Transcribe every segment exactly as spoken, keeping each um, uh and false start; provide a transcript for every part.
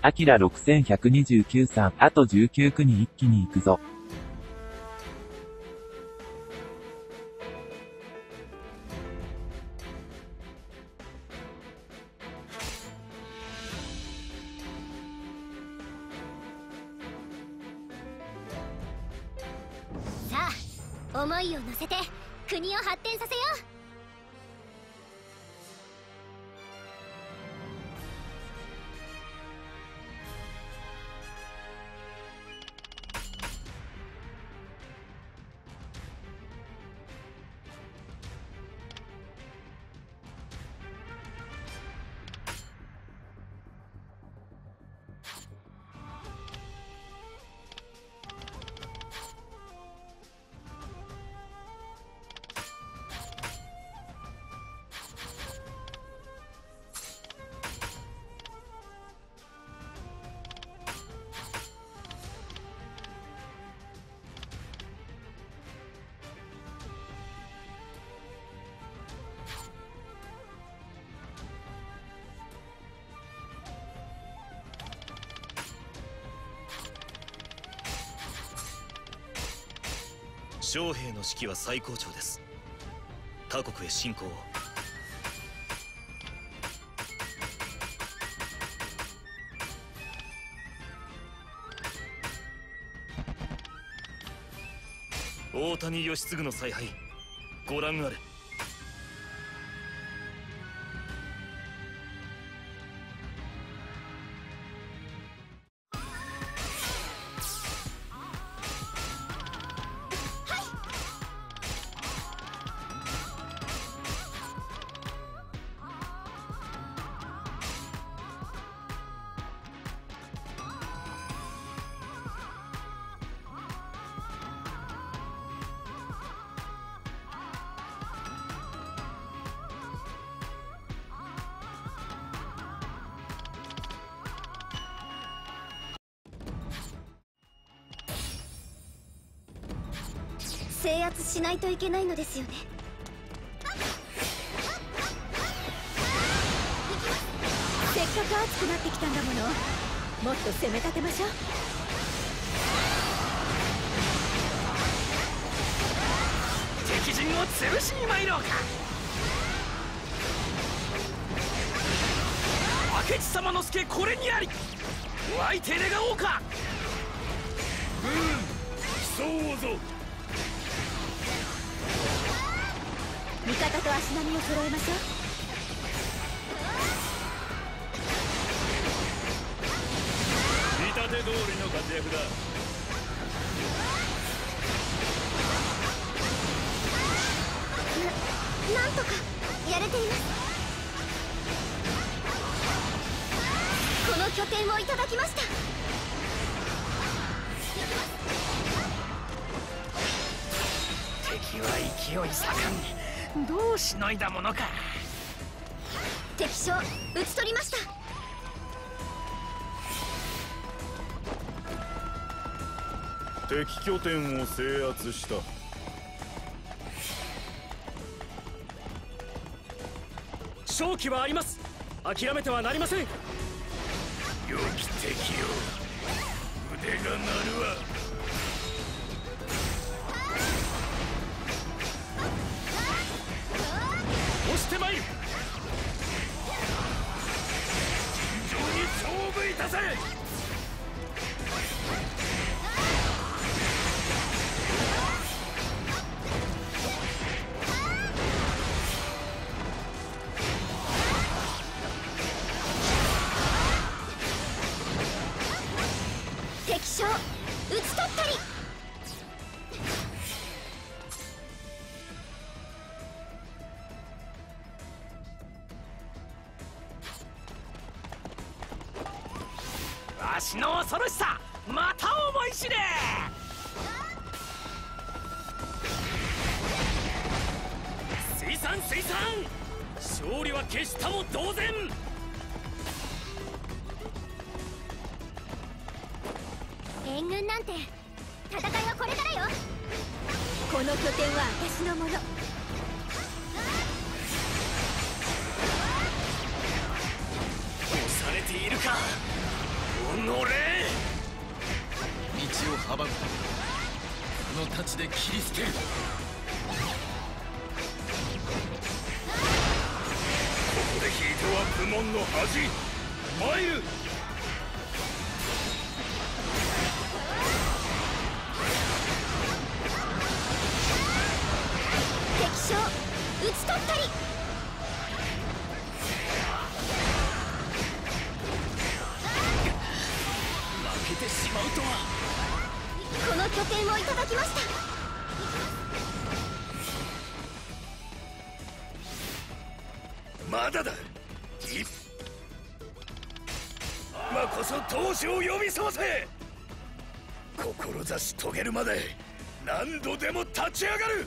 アキラろくせんひゃくにじゅうきゅうさん、あとじゅうきゅう区に一気に行くぞ。 さあ、思いを乗せて国を発展させよう。 将兵の士気は最高潮です。他国へ侵攻を。大谷義継の采配、ご覧あれ。 制圧しないといけないのですよね。せっかく熱くなってきたんだもの、もっと攻め立てましょう。 敵陣を潰しに参ろうか。明智様の助これにあり。湧いて願おうか。うん、競うぞ。 味方と足並みを揃えましょう。 見立て通りの活躍だ。 な、なんとかやれています。この拠点をいただきました。 敵は勢い盛んにどうしのいだものか。 敵将討ち取りました。 敵拠点を制圧した。 勝機はあります。諦めてはなりません。良き敵よ、腕が鳴るわ。 押してまいる。 尋常に勝負いたせ。 敵将討ち取ったり。 わしの恐ろしさ、また思い知れ。水産水産、勝利は決したも同然。 援軍なんて戦いはこれからよ。この拠点は私のもの。 押されているか。 乗れ。 道を阻む。この太刀で切り捨てる。 ここで引いては部門の恥。参る。 敵将討ち取ったり。 負けてしまうとは。 この拠点をいただきました。 まだだ。い今こそ闘志を呼び覚ませ。志遂げるまで何度でも立ち上がる。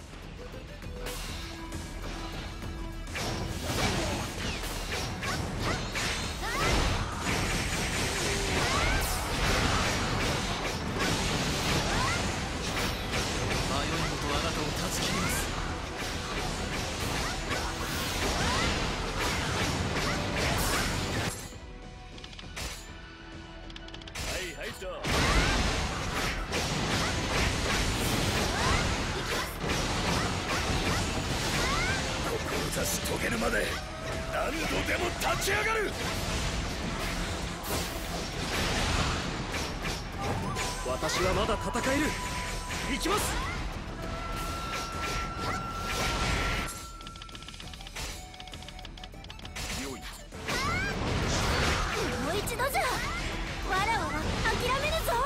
志遂げるまで何度でも立ち上がる。 私はまだ戦える。行きます。 よい。 もう一度じゃ。わらわは諦めるぞ。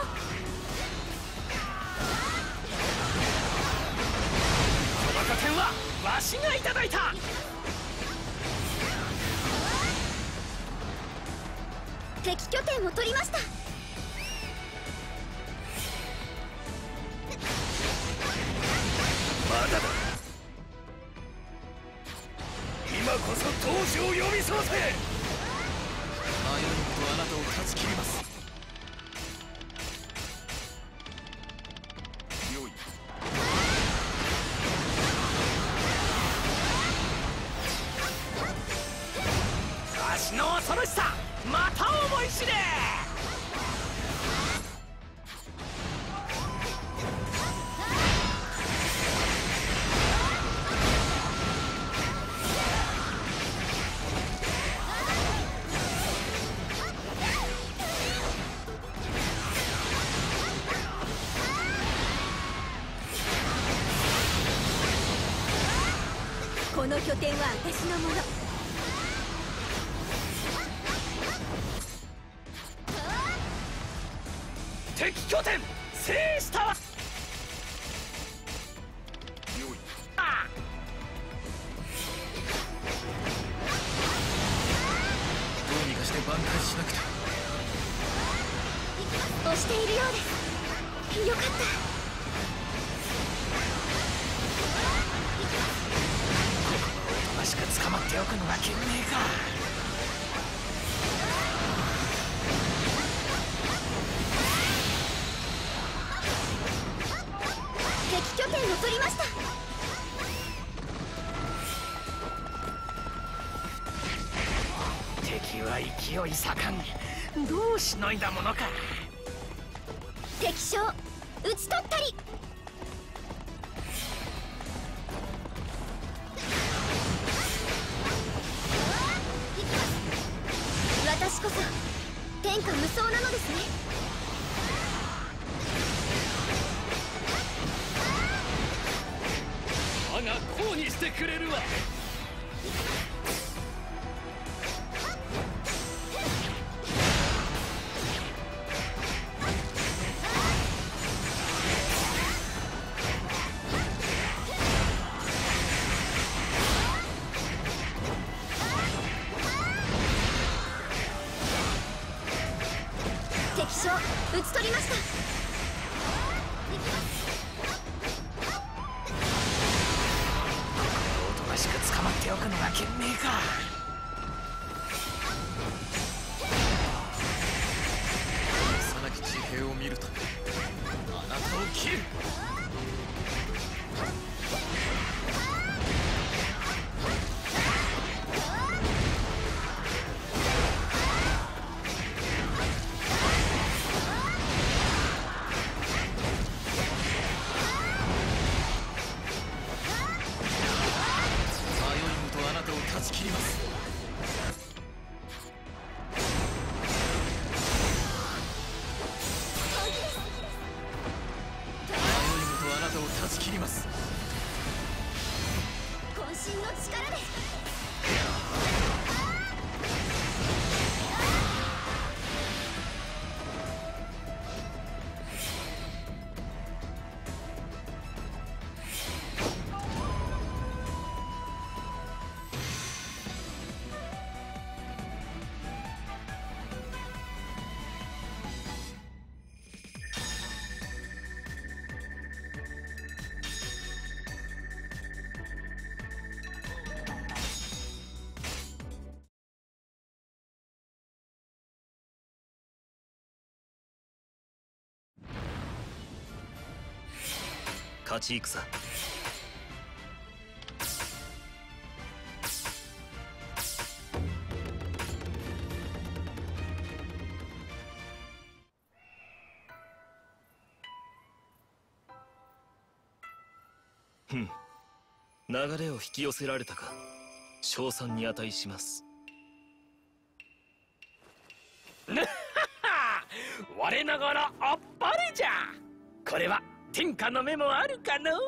この拠点はわしがいただいた。 敵拠点を取りました。 まだだ。今こそ闘志を呼び覚ませ。 迷いごとあなたを断ち切ります。 よい。 わしの恐ろしさまた思い知れ。 この拠点は私のもの。 敵拠点制したわ。どうにかして挽回しなくて。 押しているようです。よかった。 おとなしく捕まっておくのが賢明か。 敵拠点を取りました。 敵は勢い盛ん。どうしのいだものか。 敵将討ち取ったり。私こそ天下無双なのですね。 我がこうにしてくれるわ。 敵将討ち取りました。 おとなしく捕まっておくのが賢明か。幼き地平を見るとあなたを切る。 勝ち戦。ふん、流れを引き寄せられたか。称賛に値します。 我ながらあっぱれじゃ。これは天下の目もあるかのう。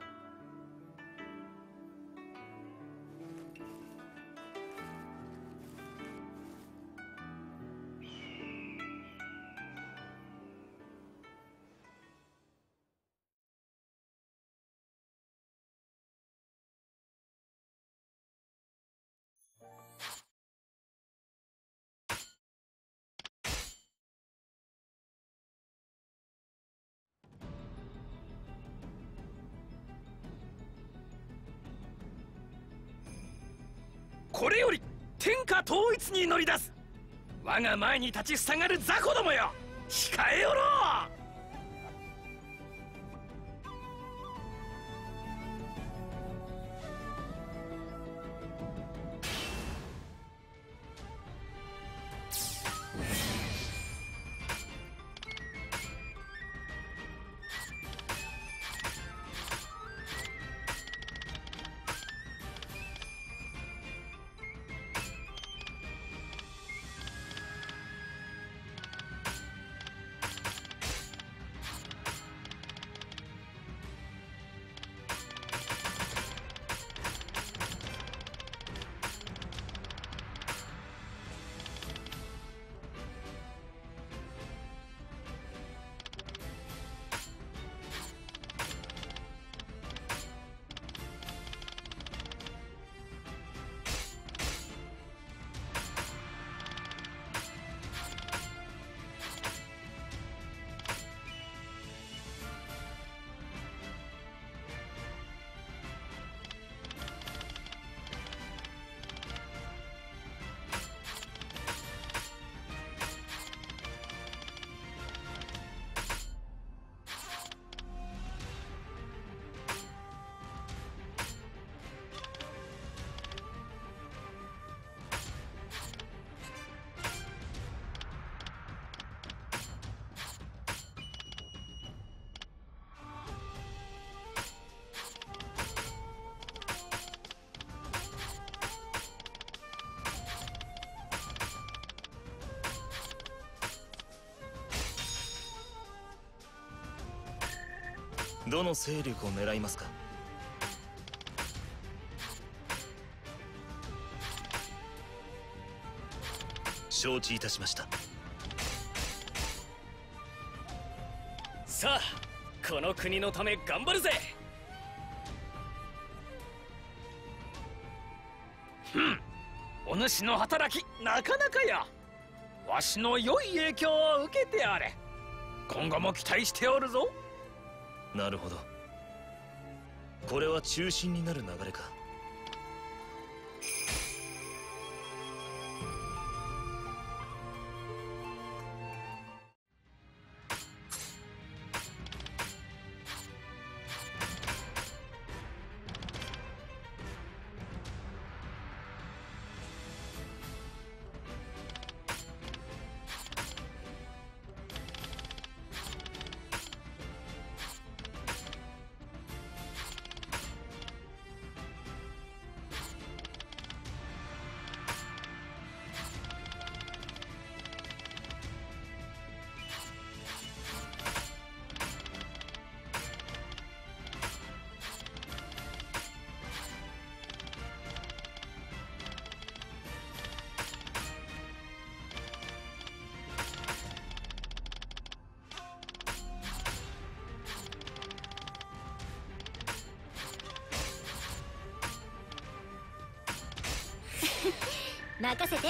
これより天下統一に乗り出す。我が前に立ちふさがる雑魚どもよ、控えよろう。 どの勢力を狙いますか。承知いたしました。 さあ、この国のため頑張るぜ。ふん、お主の働きなかなかや。わしの良い影響を受けてあれ。今後も期待しておるぞ。 なるほど。これは中心になる流れか。 任せて。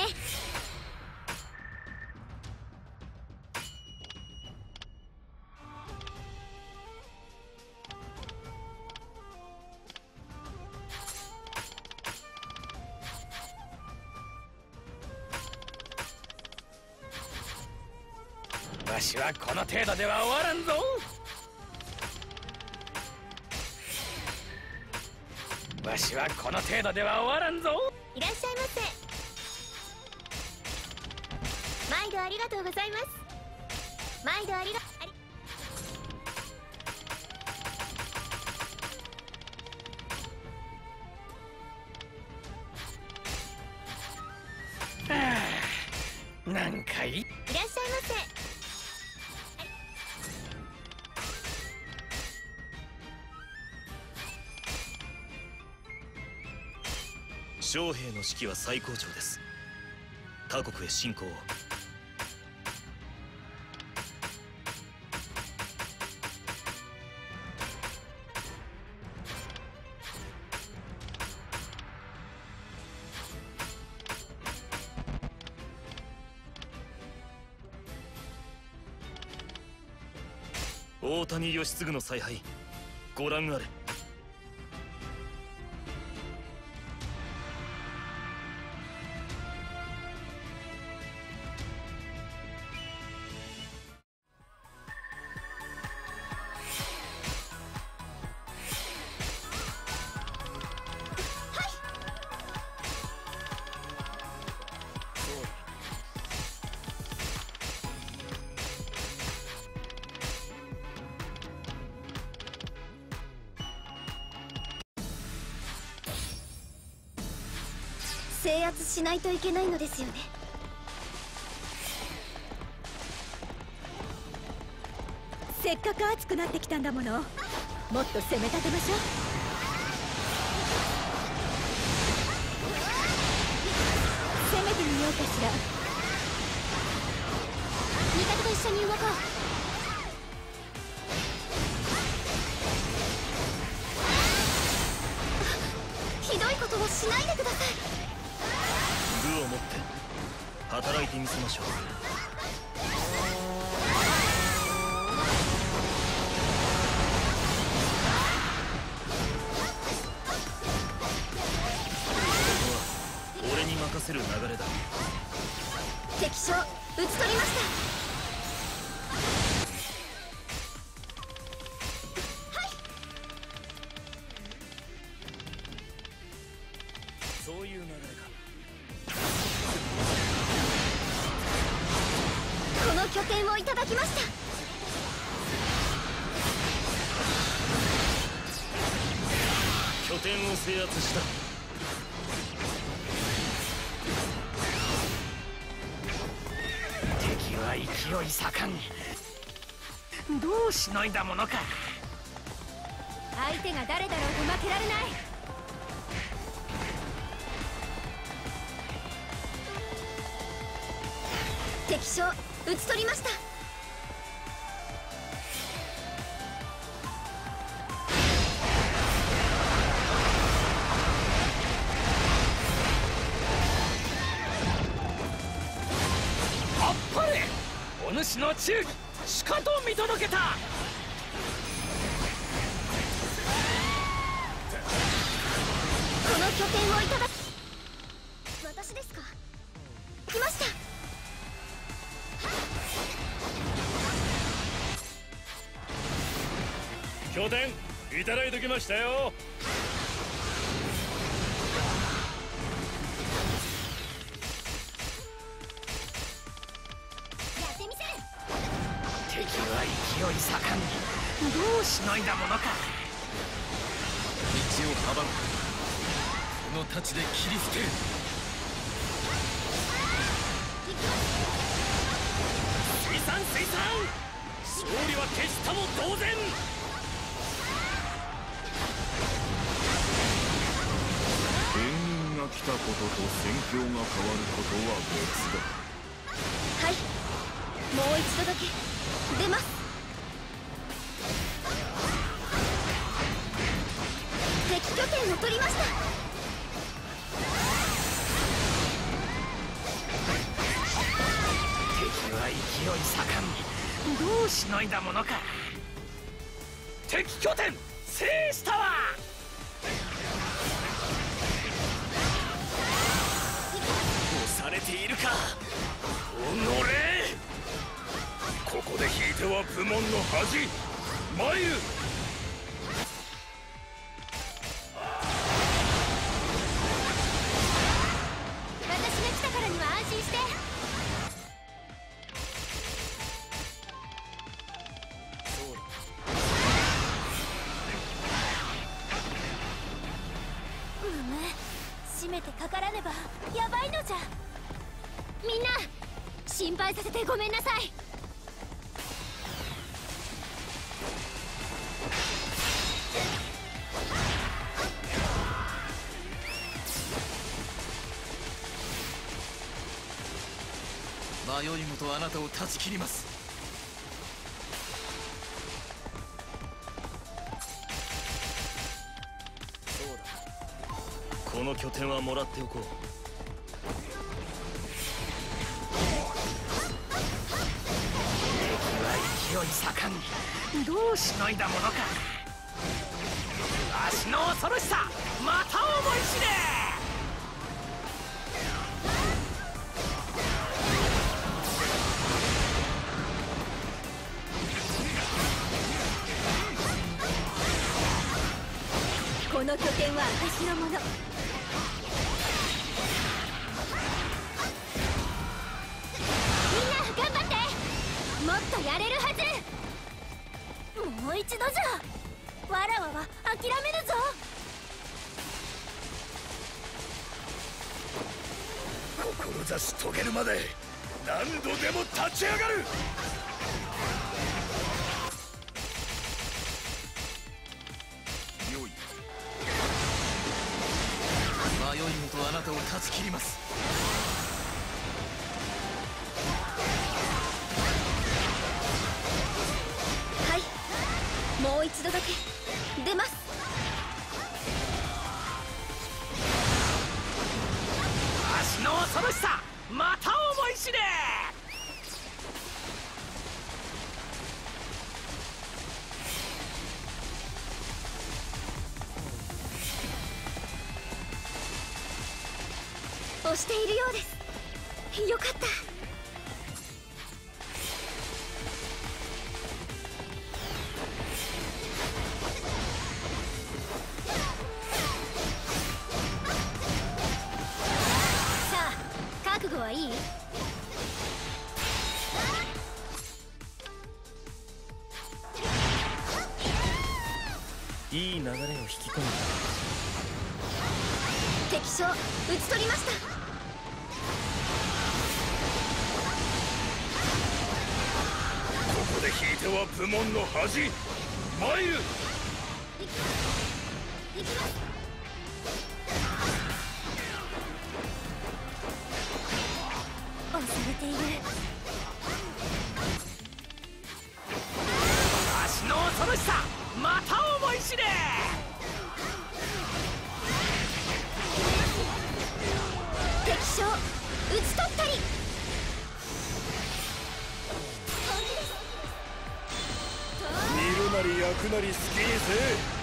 わしはこの程度では終わらんぞ。 わしはこの程度では終わらんぞ。 いらっしゃいませ。毎度ありがとうございます。毎度ありがありなんかいい。 いらっしゃいませ。 将兵の士気は最高潮です。他国へ侵攻を。大谷義継の采配、ご覧あれ。 制圧しないといけないのですよね。せっかく熱くなってきたんだもの、もっと攻め立てましょう。攻めてみようかしら。味方と一緒に動こう。ひどいことをしないでください。 武を持って働いてみせましょう。ここは俺に任せる流れだ。 敵将討ち取りました。 そういう流れか。 この拠点をいただきました。 拠点を制圧した。 敵は勢い盛ん。どうしのいだものか。 相手が誰だろうと負けられない。敵将討ち取りました。 あっぱれ、お主の忠義しかと見届けた。 この拠点をいただき、私ですか。来ました。 拠点いただいときましたよ。 やってみせる。 敵は勢い盛ん。どうしのいだものか。 道を阻む。この太刀で切りつける。水産水産、勝利は決したも同然。援軍が来たことと戦況が変わることは別だ。 はい、もう一度だけ出ます。敵拠点を取りました。 敵は勢い盛ん。どうしのいだものか。敵拠点制したわ。 押されているか。おのれ、ここで引いては部門の恥。眉めてかからねばやばいのじゃ。みんな心配させてごめんなさい。 迷いごとあなたを断ち切ります。そうだ、この拠点はもらっておこう。 勢い盛ん、どうしのいだものか。わしの恐ろしさまた思い知れ。 この拠点は私のもの。みんな頑張って、もっとやれるはず。もう一度じゃ。わらわは諦めるぞ。 志遂げるまで何度でも立ち上がる。 迷いごとあなたを断ち切ります。 はい、もう一度だけ出ます。 わしの恐ろしさまた思い知れ。 押しているようです。よかった。さあ覚悟はいい？ いい流れを引き込んだ。 敵将討ち取りました。 ここで引いては部門の恥。参る。 行きます。押されている。 わしの恐ろしさまた思い知れ。 敵将討ち取ったり。 見るなり焼くなり好きにせ。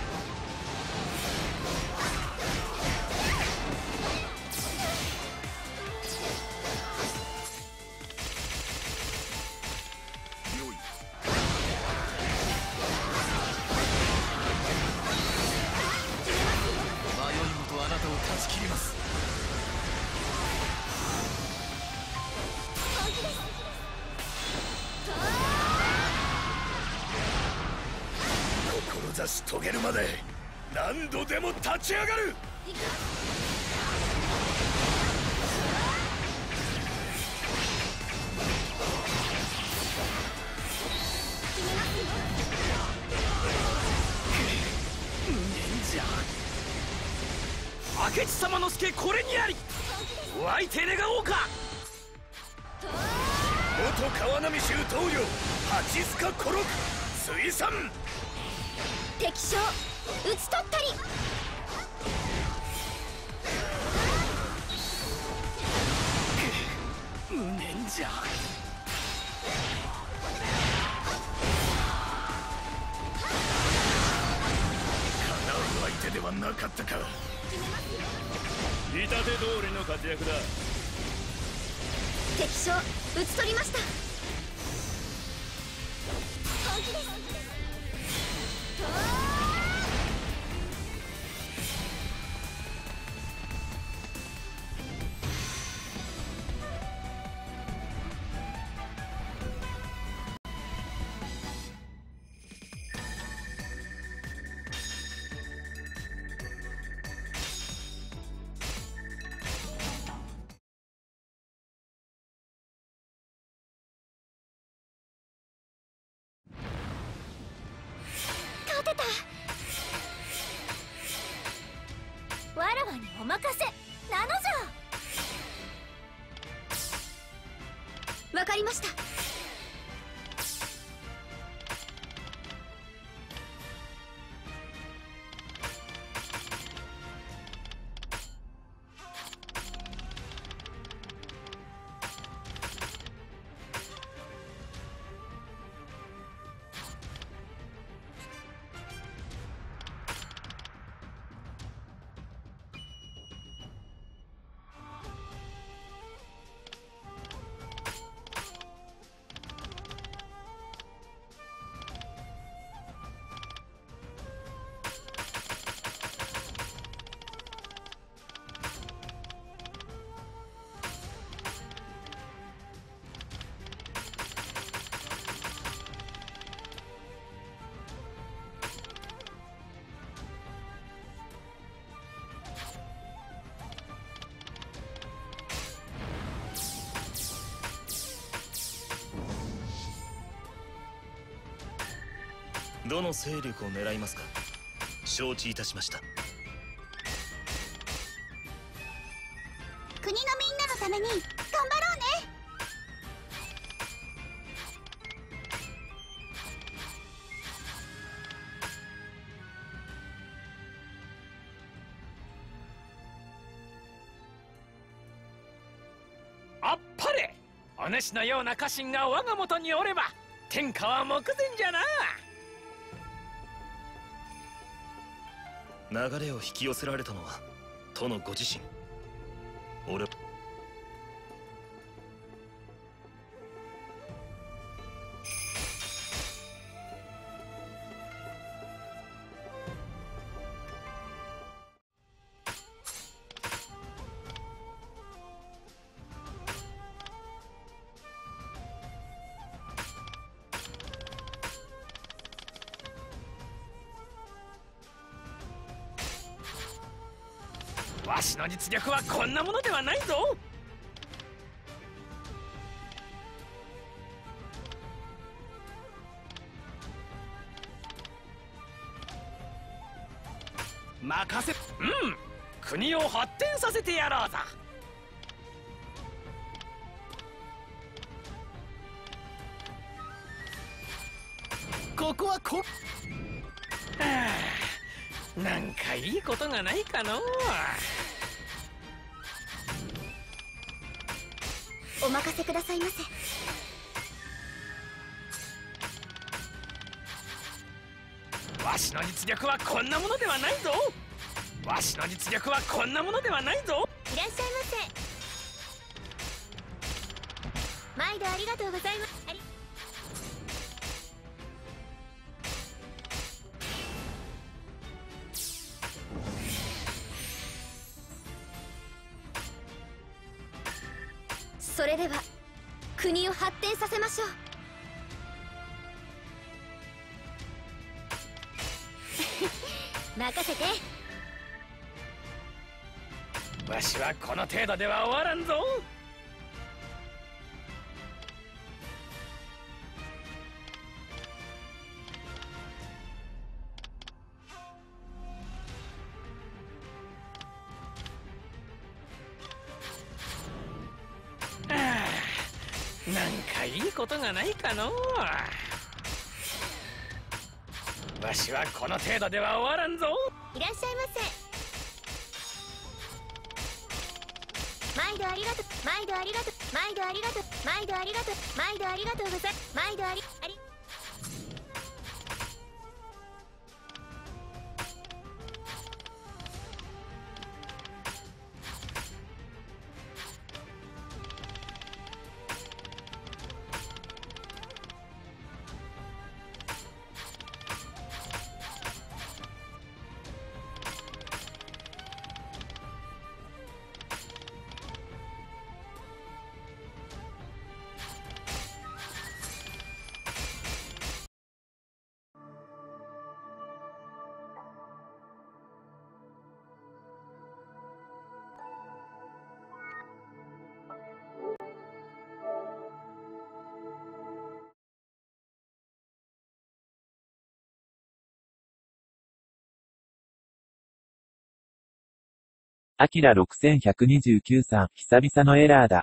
志遂げるまで何度でも立ち上がる。 無念じゃ。明智様の助これにあり。お相手願おうか。 元川波衆棟梁八塚小六水産。 敵将討ち取ったり。 無念じゃ。 叶う相手ではなかったか。 見立て通りの活躍だ。 敵将討ち取りました。本気です。 にお任せなのじゃ。わかりました。 どの勢力を狙いますか？承知いたしました。 国のみんなのために頑張ろうね。 あっぱれ。お主のような家臣が我が元におれば天下は目前じゃな。 流れを引き寄せられたのは殿ご自身。俺わしの実力はこんなものではないぞ。 任せ。 うん、国を発展させてやろうぞ。 ここはこ。 はあ、なんかいいことがないかのう。 お任せくださいませ。 わしの実力はこんなものではないぞ。わしの実力はこんなものではないぞ。 いらっしゃいませ。毎度ありがとうございます。ありそれでは国を発展させましょう。任せて。 わしはこの程度では終わらんぞ。なんかいいことがないかのう。わしはこの程度では終わらんぞ。 いらっしゃいませ。毎度ありがとう。毎度ありがとう。毎度ありがとう。毎度ありがとう。毎度ありがとうございます。毎度ありありアキラろくせんひゃくにじゅうきゅうさん、久々のエラーだ。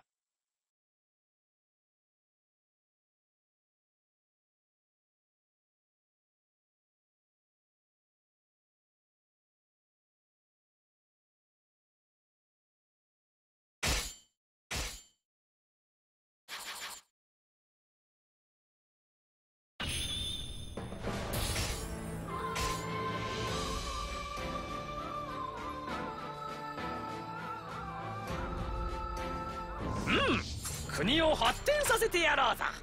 国を発展させてやろうぞ。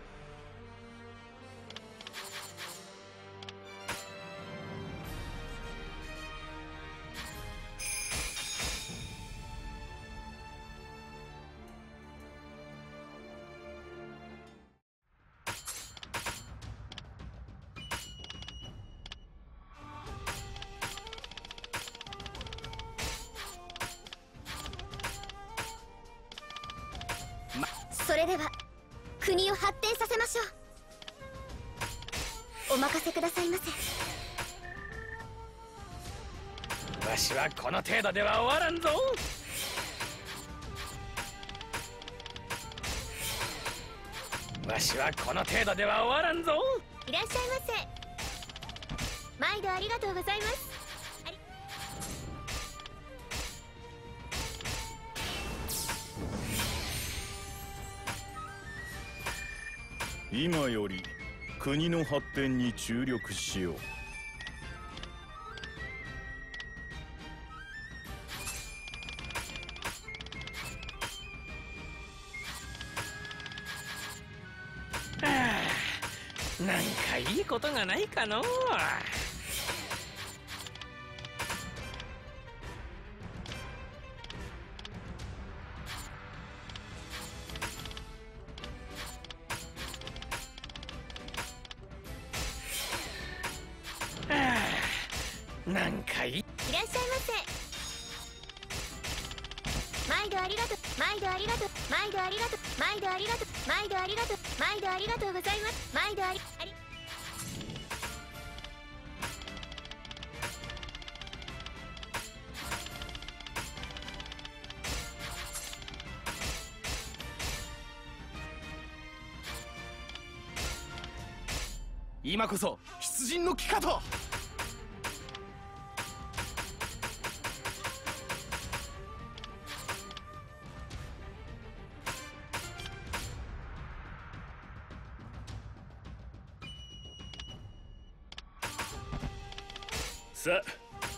それでは国を発展させましょう。お任せくださいませ。 わしはこの程度では終わらんぞ。わしはこの程度では終わらんぞ。 いらっしゃいませ。毎度ありがとうございます。 今より国の発展に注力しよう。 なんかいいことがないかのう。なんかいい。 いらっしゃいませ。毎度ありがとう。毎度ありがとう。毎度ありがとう。毎度ありがとう。毎度ありがとう。毎度ありがとうございます。毎度ありあり今こそ出陣の機かと。さあ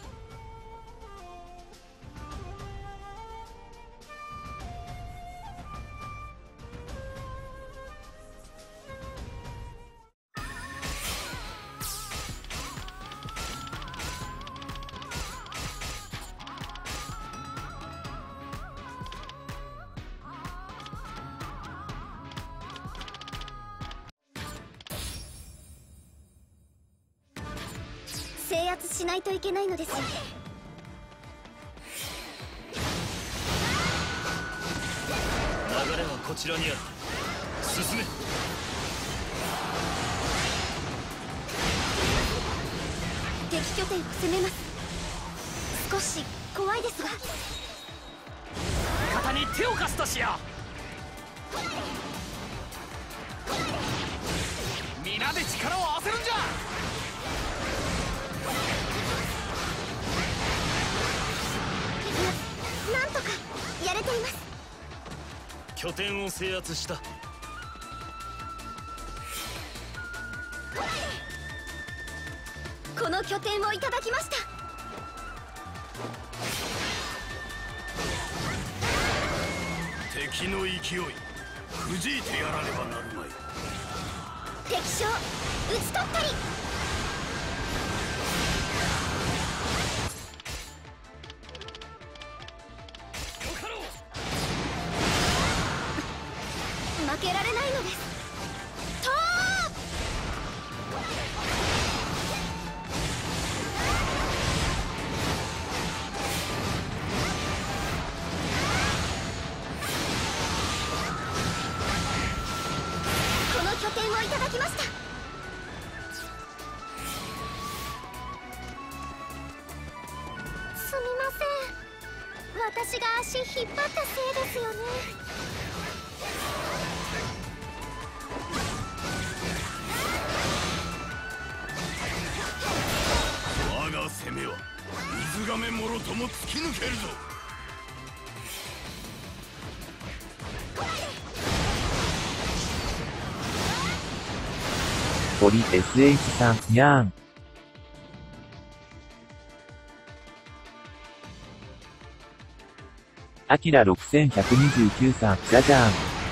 制圧しないといけないのですよね。 流れはこちらにある。進め。 敵拠点を攻めます。少し怖いですが。 味方に手を貸すとしよう。皆で力を合わせるんじゃ。 なんとかやれています。 拠点を制圧した。 この拠点をいただきました。 敵の勢いくじいてやらねばなるまい。 敵将討ち取ったり。負けられないのです。とこの拠点をいただきました。すみません。私足引っ張ったせいですよね。 我が攻めは水亀もろとも突き抜けるぞ。 堀 エスエイチ さん、やーん。アキラろくせんひゃくにじゅうきゅうさん、じゃじゃーん。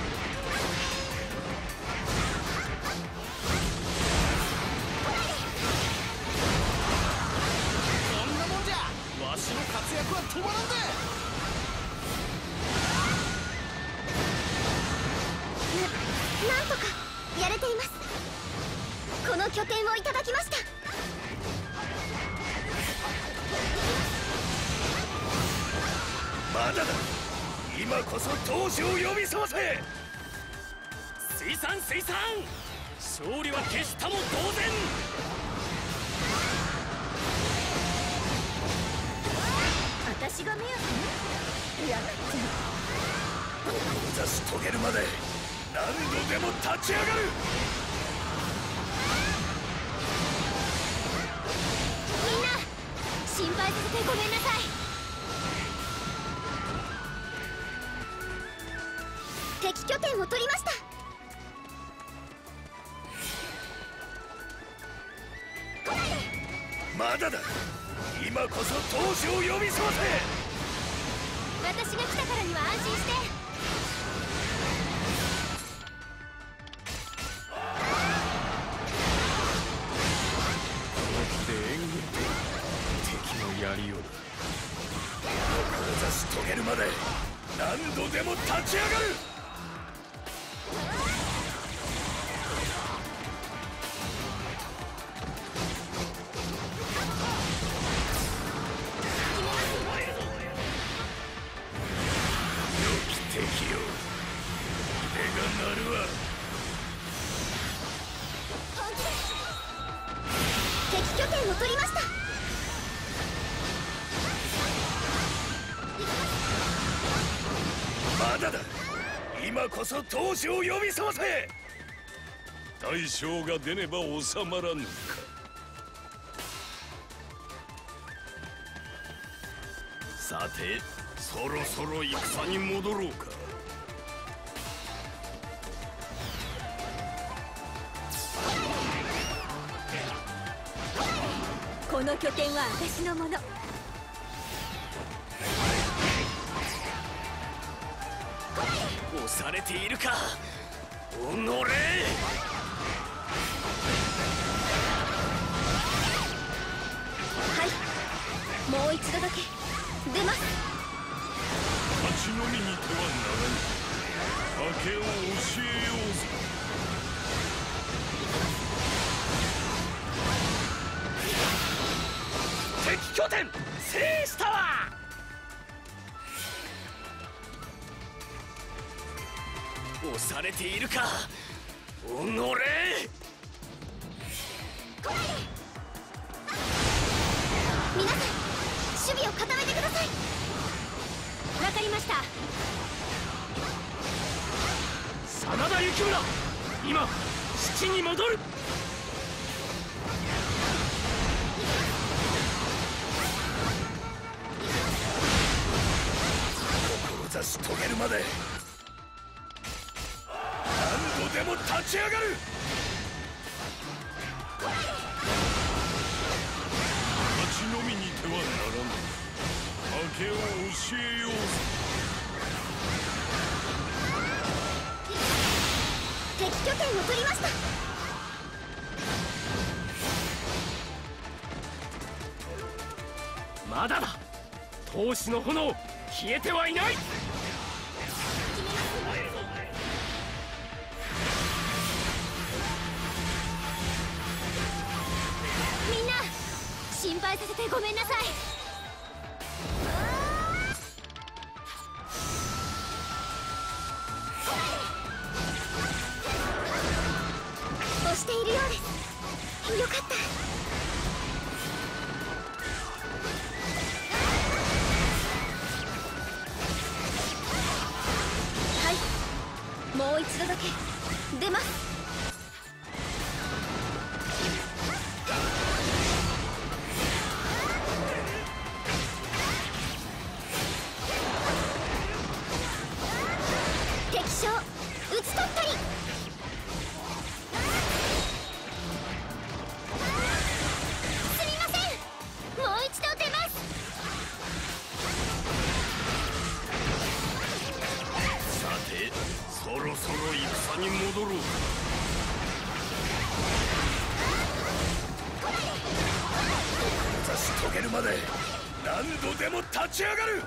こんなもんじゃわしの活躍は止まらんぜ。 な、なんとかやれています。この拠点をいただきました。 まだだ。今こそ当主を呼び覚ませ。水産水産、勝利は決したも同然。 私が目当て？いや、 志し遂げるまで何度でも立ち上がる。 みんな心配させてごめんなさい。敵拠点を取りました。 まだだ。今こそ当主を呼び覚ませ。 私が来たからには安心して。 敵のやりようだ。志し遂げるまで何度でも立ち上がる。 敵拠点を取りました。 まだだ。今こそ当主を呼び覚ませ。大将が出ねば収まらぬか。さてそろそろ戦に戻ろうか。 この拠点は私のもの。 押されているかおのれ。 はい、もう一度だけ出ます。 立ち飲みにてはならぬ。酒を教えようぞ。敵拠点制したわ。押されているかおのれ。 皆さん守備を固めてください。わかりました。 真田幸村、今七に戻る。志し遂げるまで何度でも立ち上がる。立ち飲みにてはならぬ。酒を教えようぞ。 敵拠点を取りました。 まだだ。闘志の炎消えてはいない。 みんな心配させてごめんなさい。押しているようです。よかった。 もう一度だけ出ます。敵将討ち取ったり。すみません、もう一度出ます。 さてそろそろ戦に戻ろう。差し遂げるまで何度でも立ち上がる。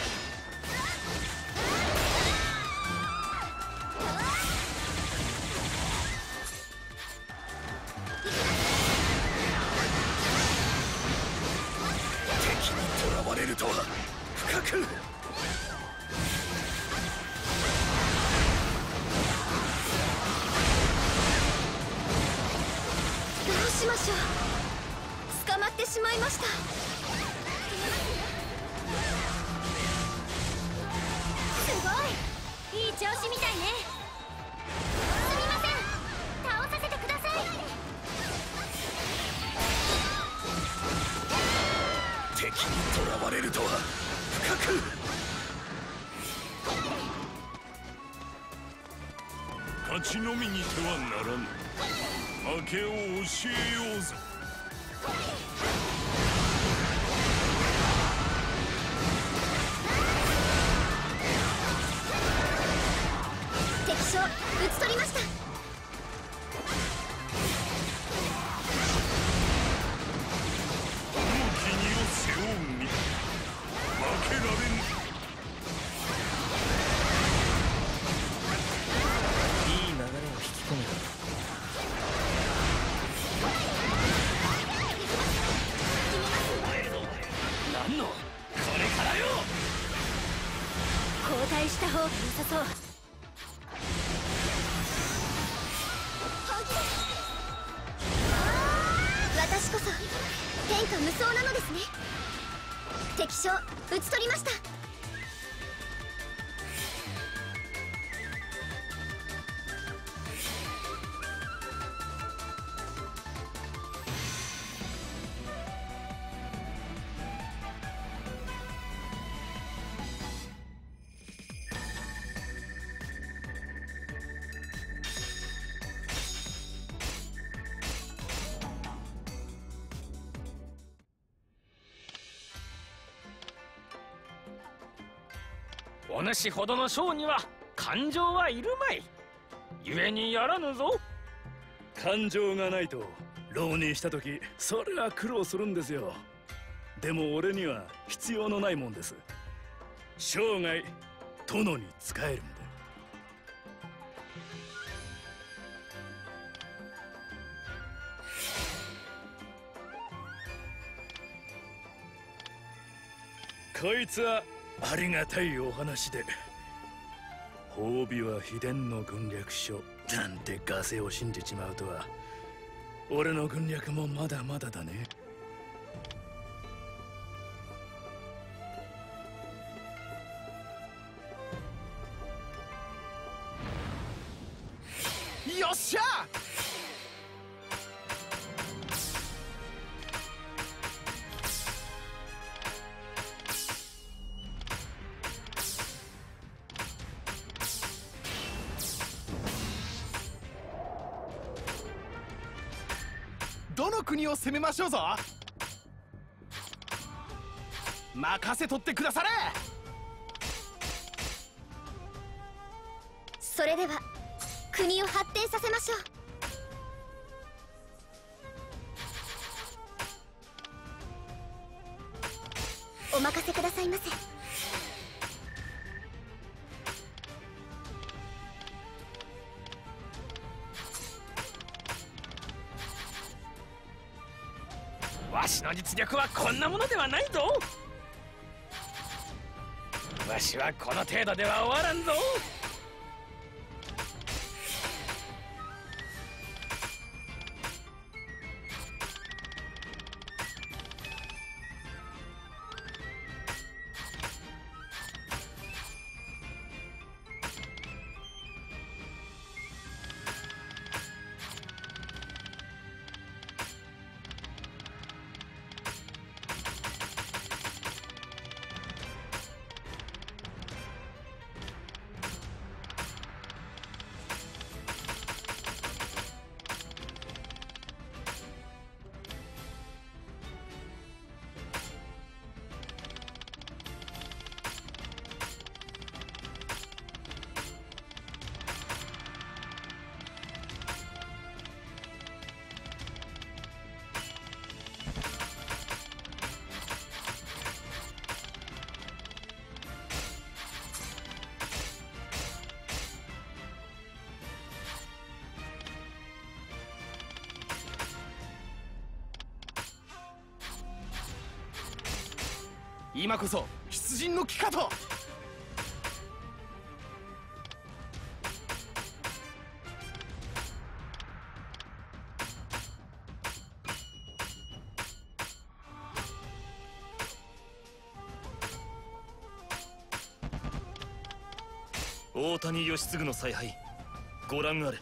敵に囚われるとは深く。 どうしましょう。捕まってしまいました。すごいいい調子みたいね。すみません、倒させてください。 敵に囚われるとは深く。勝ちのみにてはならぬ。負けを教えようぞ。 敵将討ち取りました。 この国を背負う身、負けられぬ。 いい流れを引き込めた。 何のこれからよ。 交代した方が良さそう。私こそ天下無双なのですね。敵将討ち取りました。 お主ほどの将には感情はいるまい。故にやらぬぞ。 感情がないと浪人した時それは苦労するんですよ。でも俺には必要のないもんです。生涯殿に仕えるんだ。こいつはありがたいお話で、褒美は秘伝の軍略書なんてガセを信じちまうとは、俺の軍略もまだまだだね。 よっしゃ。どの国を攻めましょうぞ。任せとってくだされ。 それでは国を発展させましょう。お任せくださいませ。 わしの実力はこんなものではないぞ。わしはこの程度では終わらんぞ。 今こそ出陣の機かと。 大谷義継の采配ご覧あれ。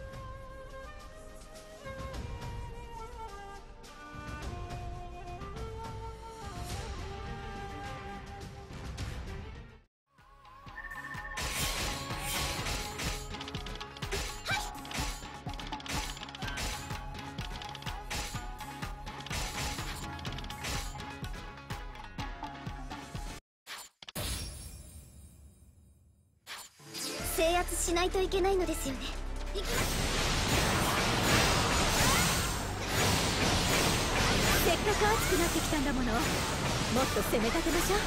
制圧しないといけないのですよね。行きます。せっかく熱くなってきたんだもの、もっと攻め立てましょう。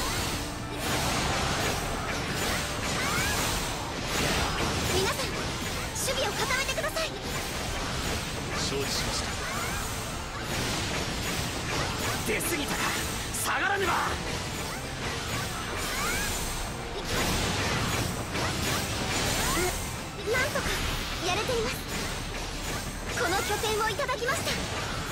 皆さん守備を固めてください。 承知しました。 出過ぎたか。下がらねば。 なんとかやれています。この拠点をいただきました。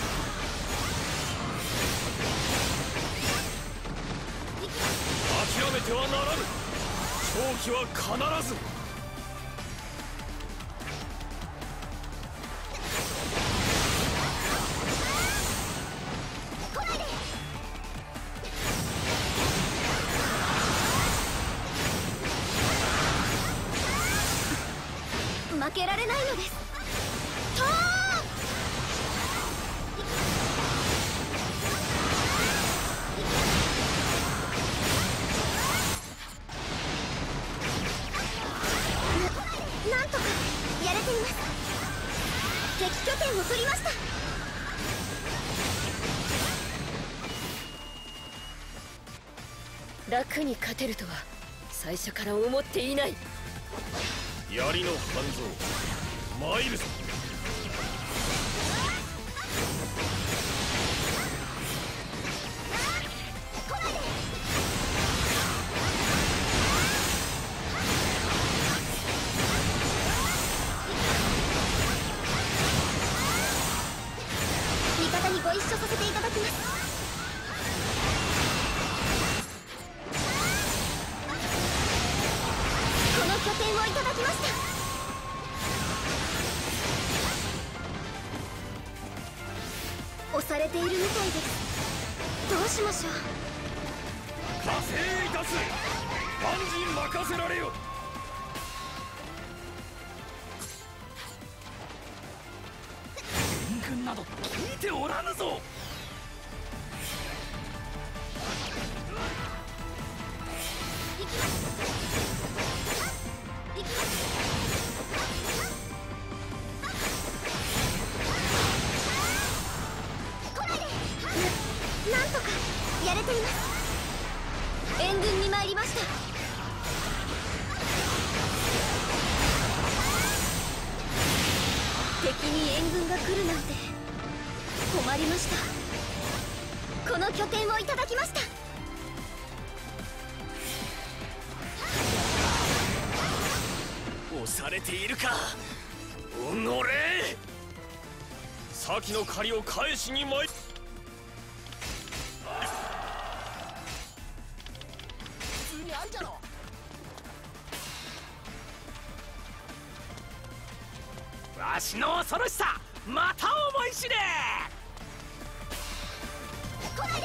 諦めてはならぬ。勝機は必ず。 来ないで。負けられないのです。とーな、なんとかやれています。敵拠点を取りました。 楽に勝てるとは最初から思っていない。 槍の半蔵参るぞ。 味方にご一緒させていただきます。この拠点をいただきました。押されているみたいです。どうしましょう。 加勢いたす。万人任せられよ。 援軍など聞いておらぬぞ。 行きます。行きます。来ないで。な、なんとかやれています。援軍に参りました。敵に援軍が来るなんて困りました。この拠点をいただきました。 押されているか。おのれ。先の借りを返しに参。 普通にあんじゃろ。 わしの恐ろしさまた思い知れ。 来ないで。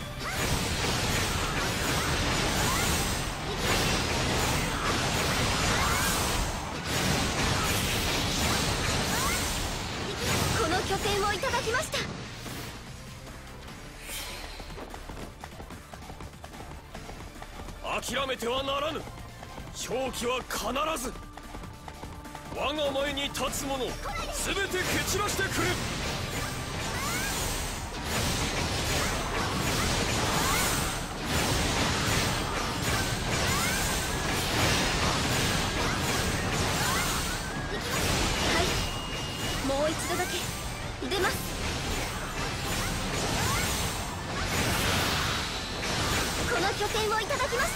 この拠点をいただきました。 諦めてはならぬ。勝機は必ず。我が前に立つ者すべて蹴散らしてくれ。 はい、もう一度だけ出ます。 拠点をいただきました。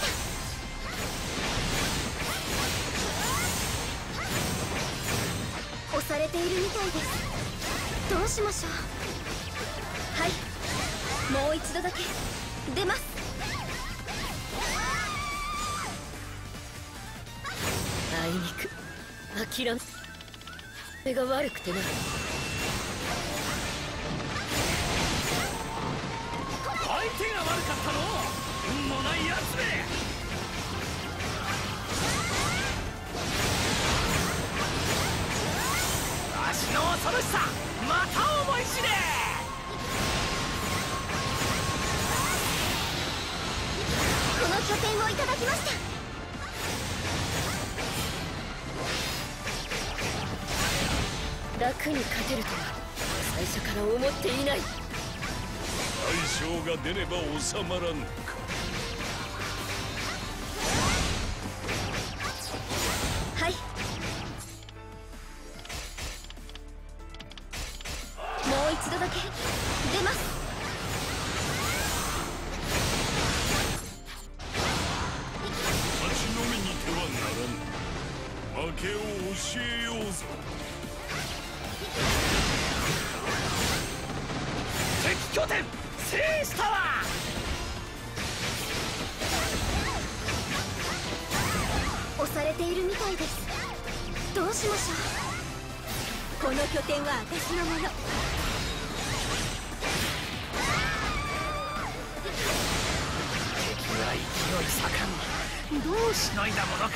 押されているみたいです。どうしましょう。はい、もう一度だけ出ます。 あいにく諦めそれが悪くてな。 相手が悪かったの運のないやつめ。わしの恐ろしさまた思い知れ。 この拠点をいただきました。 楽に勝てるとは最初から思っていない。 大将が出れば収まらんのか。 はい、もう一度だけ出ます。 勝ちのみにてはならん。負けを教えようぞ。 敵拠点制したわ。 押されているみたいです。どうしましょう。この拠点は私のもの。 敵は勢い盛んにどうしのいだものか。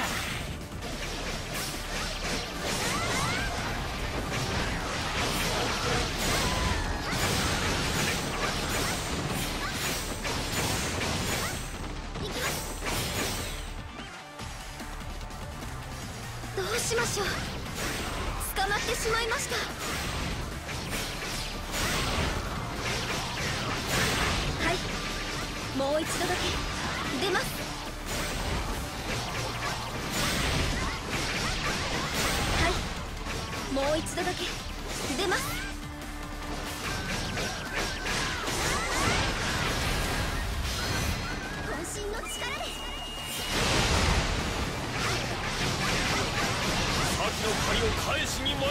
どうしましょう。捕まってしまいました。はい、もう一度だけ出ます。はい、もう一度だけ出ます。渾身の力で先の借りを返しに参る。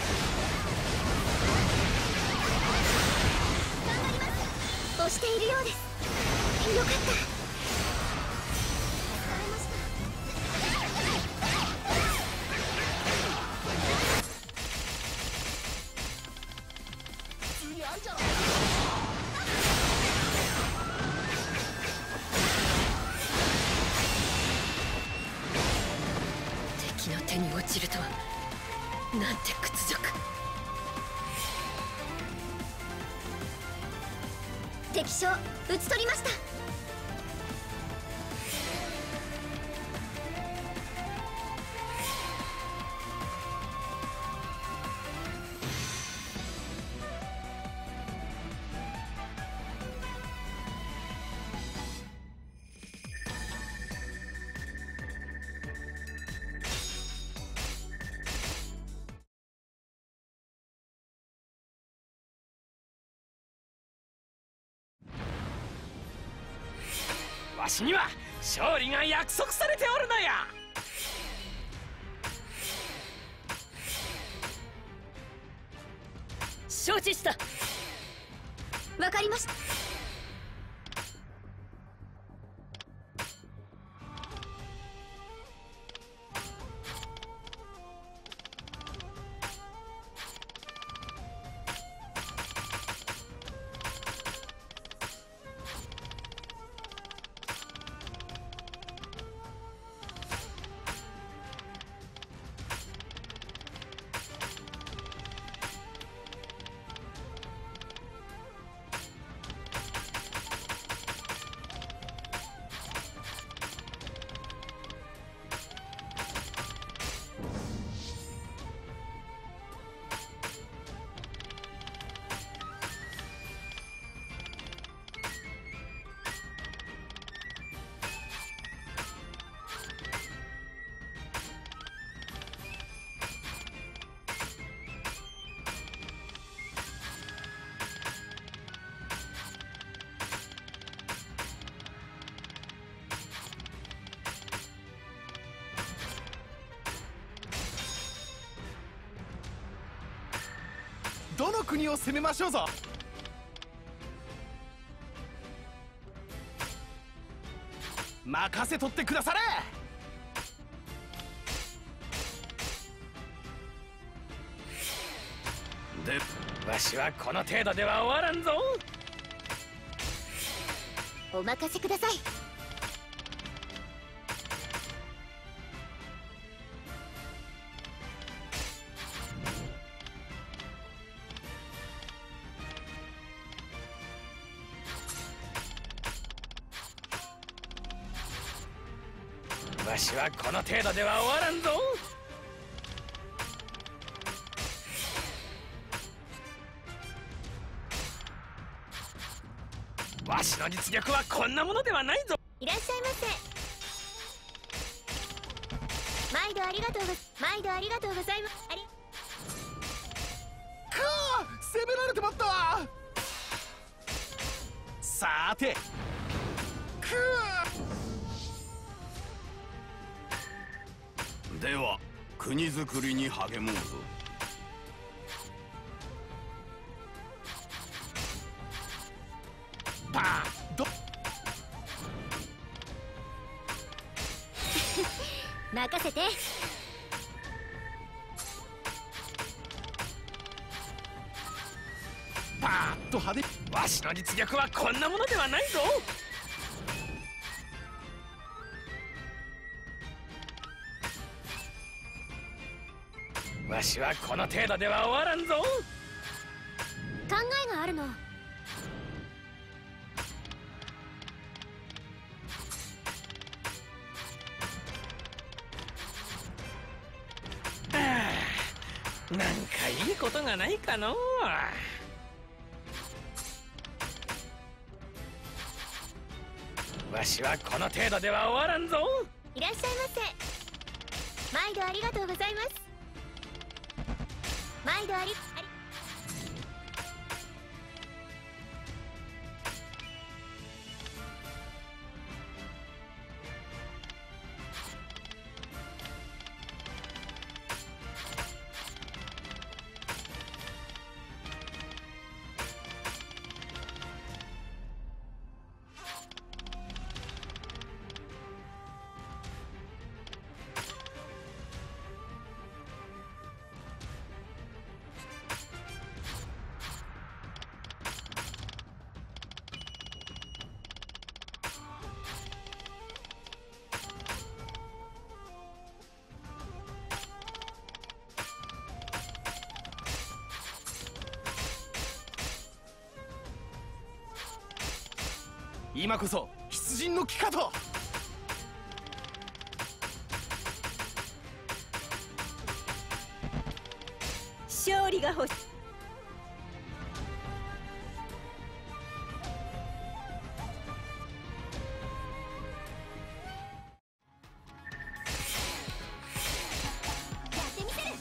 頑張ります。押しているようです。よかった。疲れました。普通にあるじゃない。 敵の手に落ちるとはなんて屈辱。 敵将討ち取りました。 わしには勝利が約束されておるのや。 承知した。 わかりました。 どの国を攻めましょうぞ。任せとってくだされ。 でわしはこの程度では終わらんぞ。 お任せください。 わしはこの程度では終わらんぞ。わしの実力はこんなものではないぞ。 いらっしゃいませ。毎度ありがとうご毎度ありがとうございます。ありくー攻められてまったわ。さーてくーでは国づくりに励もうぞ。 パーど任せて。 パーッと派手。 わしの実力はこんなものではないぞ。わしはこの程度では終わらんぞ。 考えがあるの。 なんかいいことがないかのう。わしはこの程度では終わらんぞ。 いらっしゃいませ。毎度ありがとうございます。毎度ありあり今こそ出陣の機かと。 勝利が欲しい。やってみせる。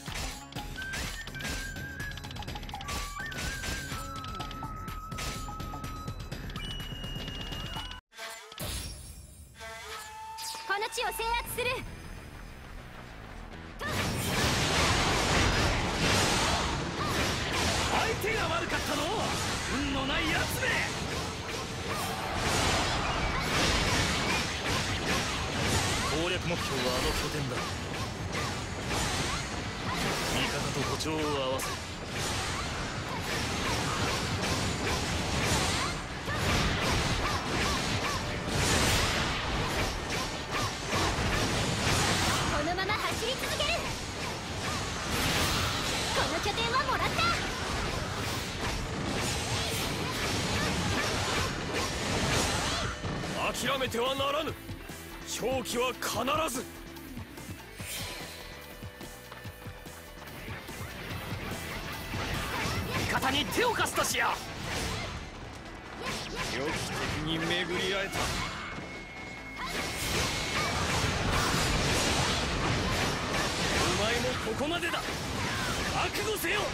この地を制圧する。 相手が悪かったの。運のないやつめ。 攻略目標はあの拠点だ。味方と歩調を合わせこのまま走り続ける。この拠点はもらった。 諦めてはならぬ。勝機は必ず。 味方に手を貸すとしよ良き敵に巡り会えた。お前もここまでだ。覚悟せよ。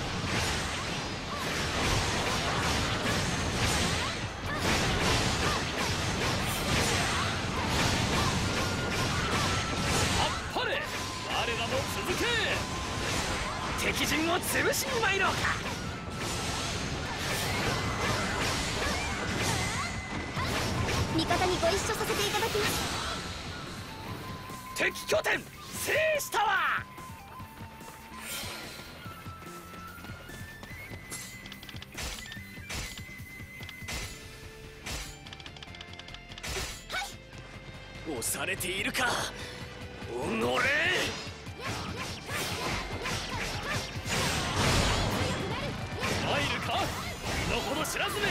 あっぱれ。我らも続け。 う。敵陣を潰しに参ろうか。 味方にご一緒させていただきます。 敵拠点制したわ。 押されているかおのれ。参るか身の程知らずめ。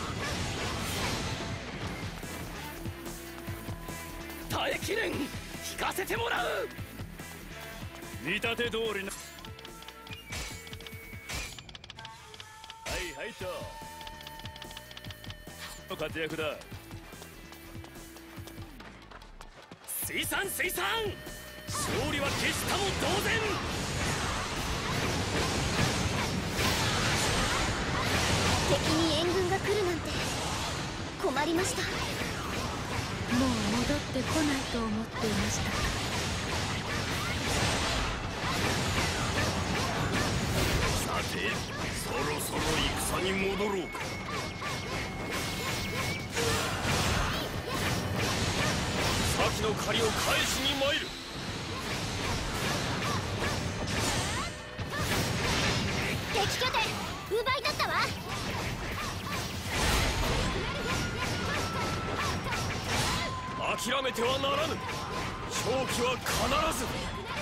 耐えきれん。引かせてもらう。 見立て通りな。はいはいと活躍だ。 水産水産、勝利は決したも同然。 敵に援軍が来るなんて困りました。 もう戻ってこないと思っていました。 さてそろそろ戦に戻ろうか。先の借りを返しに参る。 敵拠点奪い取ったわ。 諦めてはならぬ。勝機は必ず。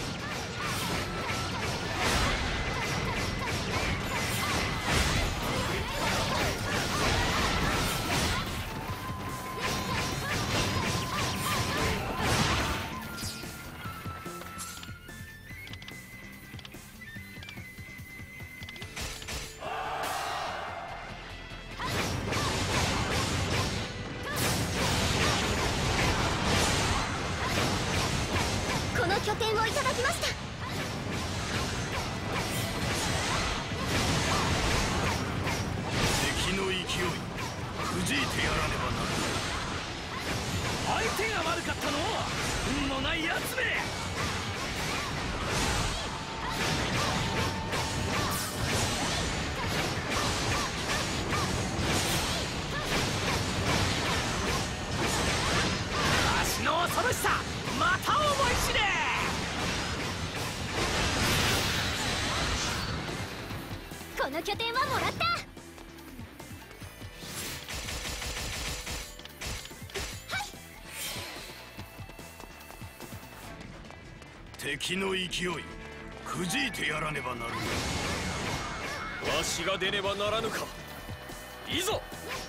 この拠点をいただきました。 敵の勢いくじいてやらねばならぬ。 相手が悪かったのは運のないやつめ。わしの恐ろしさまた思い知れ。 この拠点はもらった。 敵の勢いくじいてやらねばなるまい。わしが出ねばならぬか。いざ。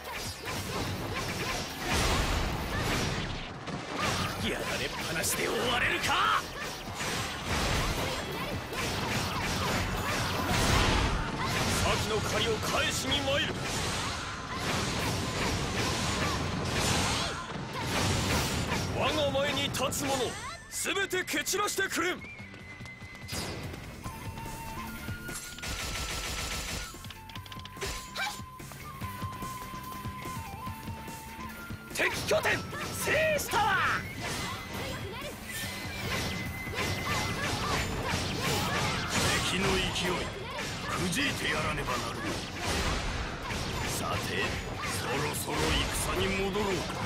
やられっぱなしで終われるか。先の借りを返しに参る。我が前に立つ者すべて蹴散らしてくれん。敵拠点制したわ。敵の勢いくじいてやらねばなるまい。さてそろそろ戦に戻ろうか。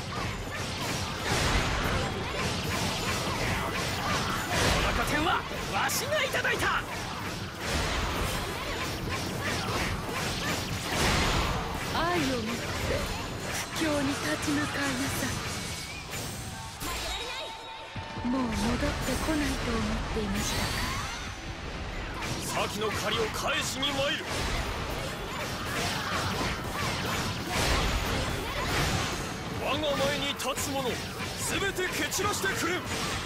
この拠点はわしがいただいた。 愛を持って苦境に立ち向かいなさい。もう戻ってこないと思っていましたか。 先の借りを返しに参る。我が前に立つ者すべて蹴散らしてくれん。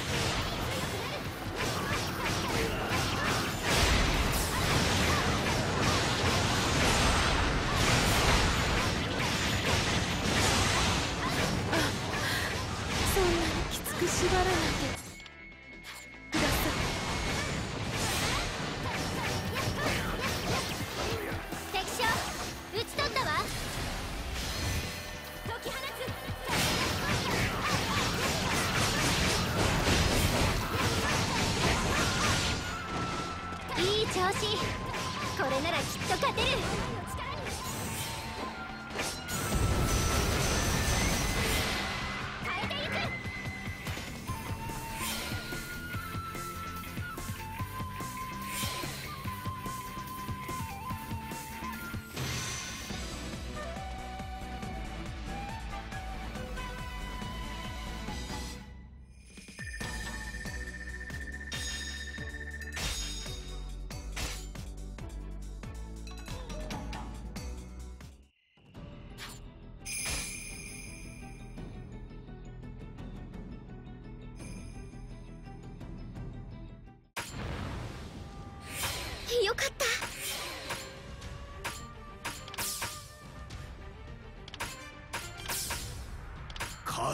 そんなにきつく縛らないでください。 敵将討ち取ったわ。解き放つ。いい調子。これならきっと勝てる。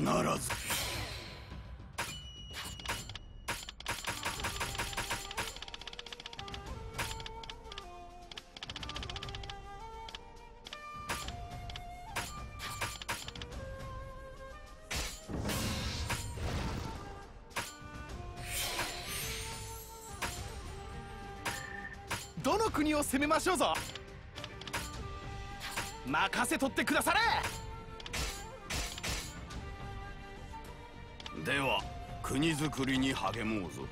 ず。 どの国を攻めましょうぞ。任せとってくだされ。 では国づくりに励もうぞ。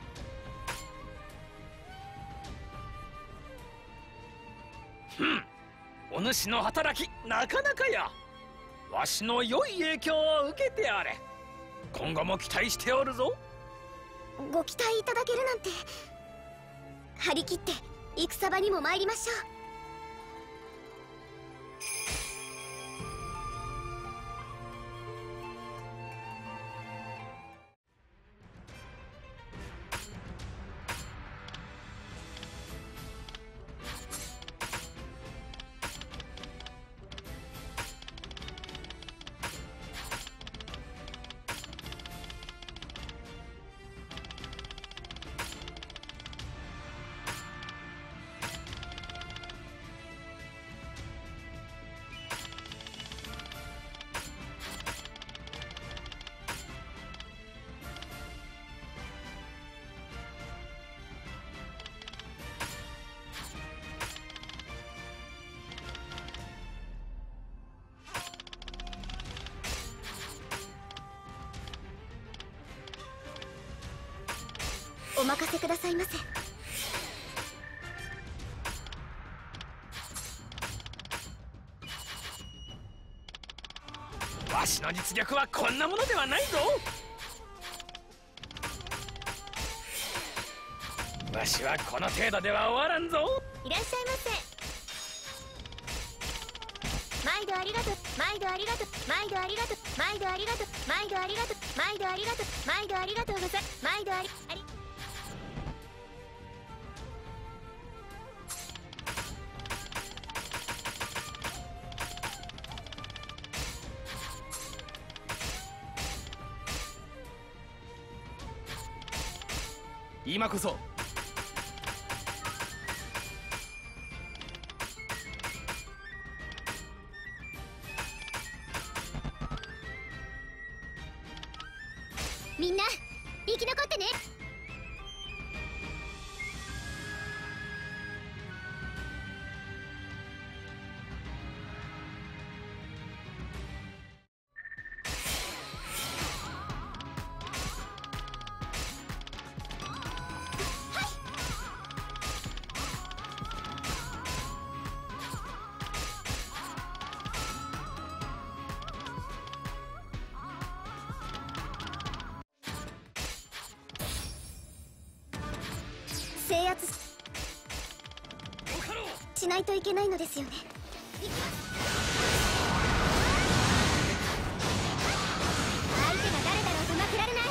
ふん、お主の働きなかなかや。わしの良い影響を受けてやれ。今後も期待しておるぞ。 ご期待いただけるなんて。張り切って戦場にも参りましょう。お任せくださいませ。 わしの実力はこんなものではないぞ。わしはこの程度では終わらんぞ。 いらっしゃいませ。毎度ありがとう、毎度ありがとう、毎度ありがとう、毎度ありがとう、毎度ありがとう、毎度ありがとう、毎度ありがとうござい、毎度ありあり。 今こそ。 みんな生き残ってね。制圧しないといけないのですよね。相手が誰だろうと負けられない。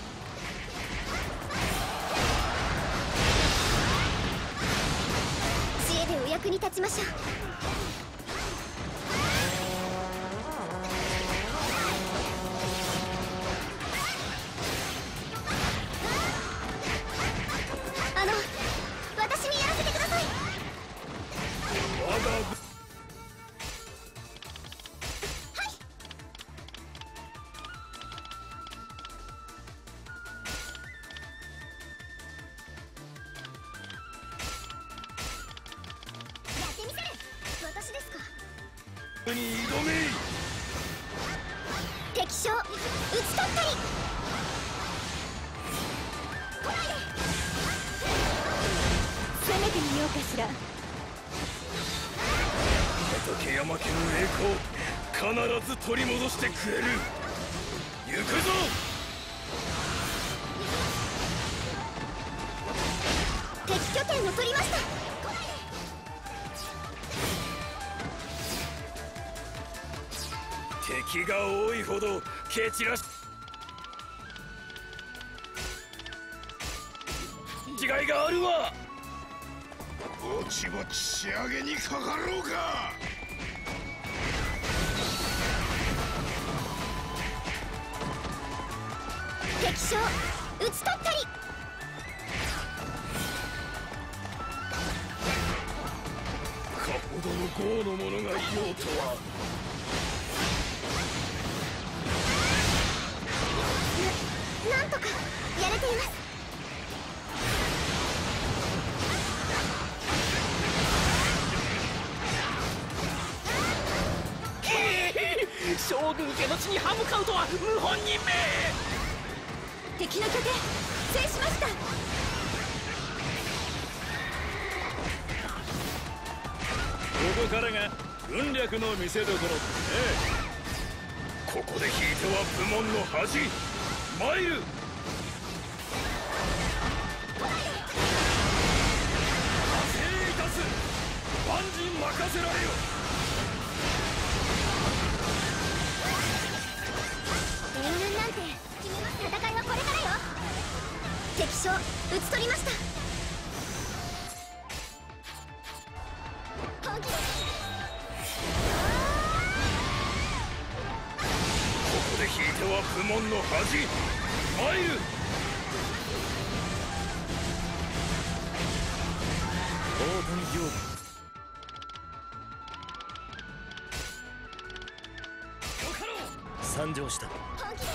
知恵でお役に立ちましょう。あの私にやらせてください。やってみせる。私ですか。 に挑め。 敵将討ち取ったり。攻めてみようかしら。 畠山家の栄光必ず取り戻してくれる。行くぞ。 敵拠点を取りました。 敵が多いほど蹴散らし違いがあるわ。ぼちぼち仕上げにかかろうか。 敵将討ち取ったり。 かほどの豪の者がいようとは。 な、なんとかやれています。 将軍家の地に歯向かうとは謀反人め。 敵の拠点制しました。 ここからが軍略の見せ所ですね。 ここで引いては部門の恥。参る。制いたす。万人任せられよ。 うんぬんなんて決めます。戦いはこれからよ。敵将討ち取りました。本気です。 ここで引いては部門の恥。参る。 大谷業務参上した。 本気です。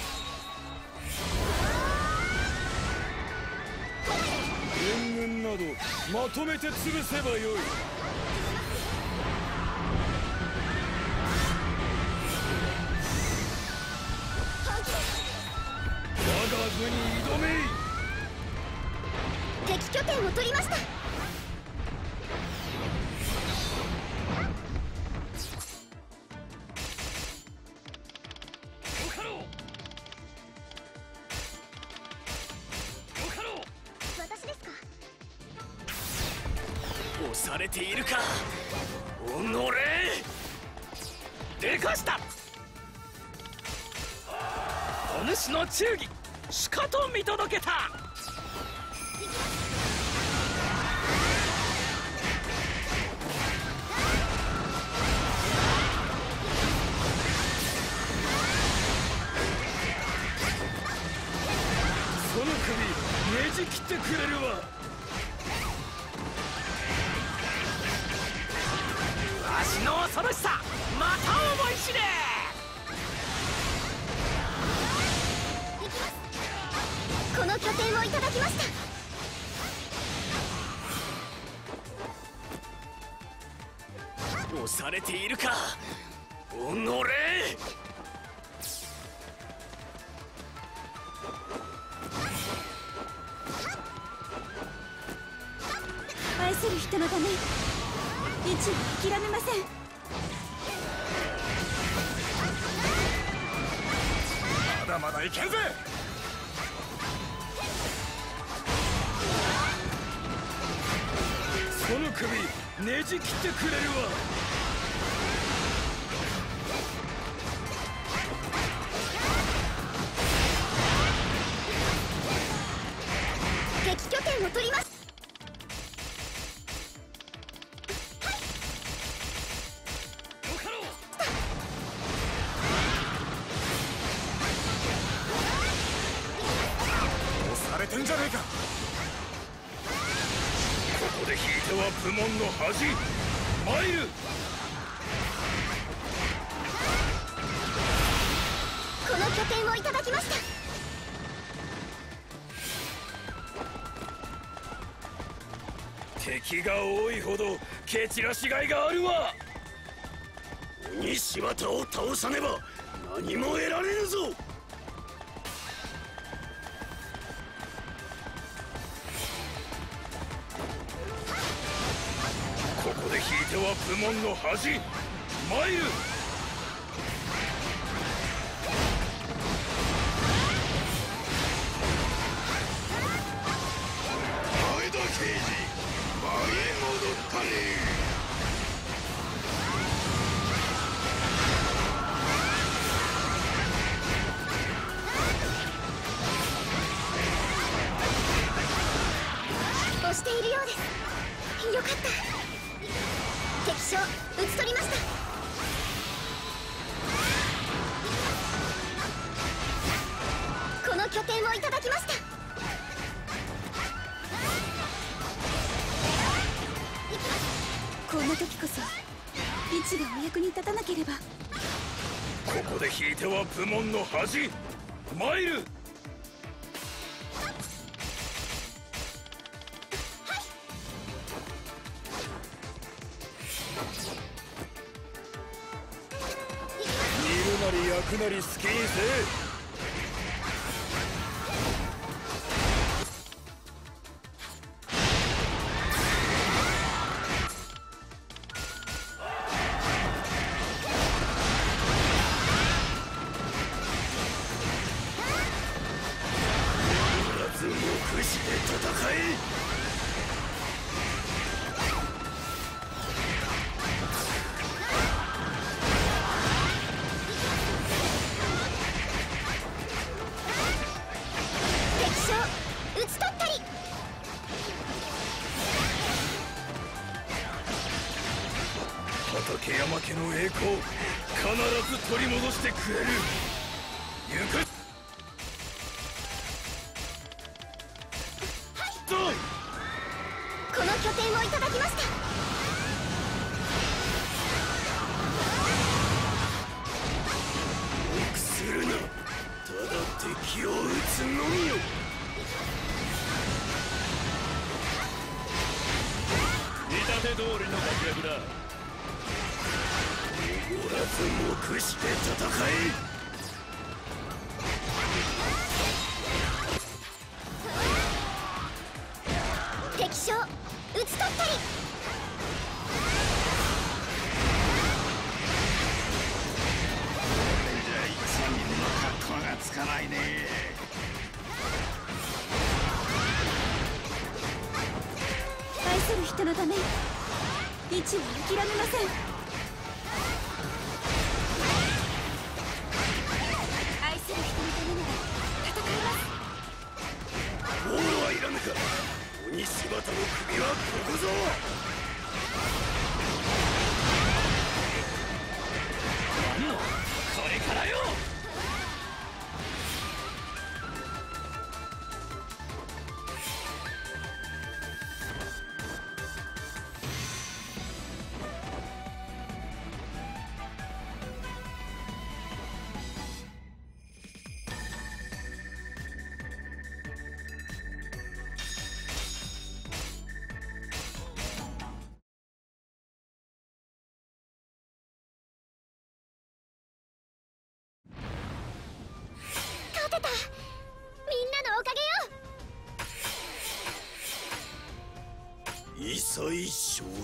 援軍などまとめて潰せばよい。 本気です。 我が部に挑めい。 敵拠点を取りました。私ですか。 押されているか。おのれ。 でかした。お主の忠義しかと見届けた。 その首ねじ切ってくれるわ。 わしの恐ろしさまた思い知れ。 行きます。この拠点をいただきました。 押されているか。おのれ。 愛する人のため一は諦めません。 まだまだいけんぜ。その首ねじ切ってくれるわ。 敵拠点を取ります。 押されてんじゃねえか。ここで引いては部門の恥。参る。 この拠点をいただきました。 敵が多いほど蹴散らしがいがあるわ。鬼柴田を倒さねば何も得られぬぞ。ここで引いては部門の恥。参る。前田刑事、舞い戻ったり。 押しているようです。よかった。敵将討ち取りました。この拠点をいただこんな時こそ一がお役に立たなければ。 ここで引いては部門の恥。参る。煮るなり焼くなり好きにせ。畠山家の栄光必ず取り戻してくれる。行く。 この拠点をいただきました。 臆するな。ただ敵を撃つのみよ。 見立て通りの活躍だ。 おらず黙して戦え。 敵将討ち取ったり。 じゃあ一人の格好がつかないね。 愛する人のため一は諦めません。愛する人のためなら戦います。 王はいらぬか。鬼柴田の首はここぞ。 なんのこれからよ。 勝てた。みんなのおかげよ。 いさい勝利。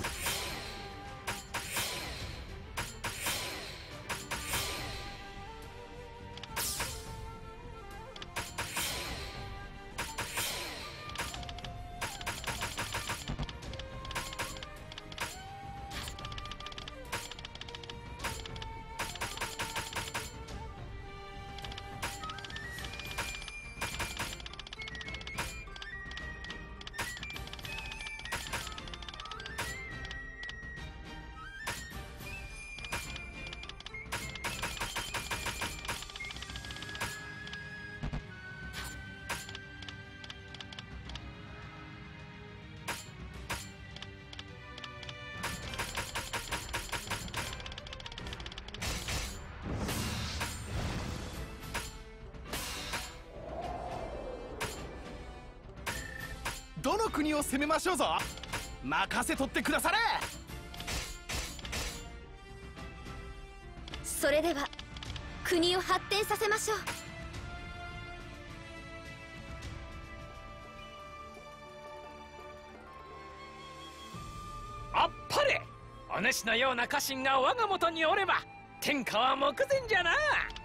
どの国を攻めましょうぞ。任せとってくだされ。 それでは国を発展させましょう。 あっぱれ。お主のような家臣が我が元におれば天下は目前じゃな。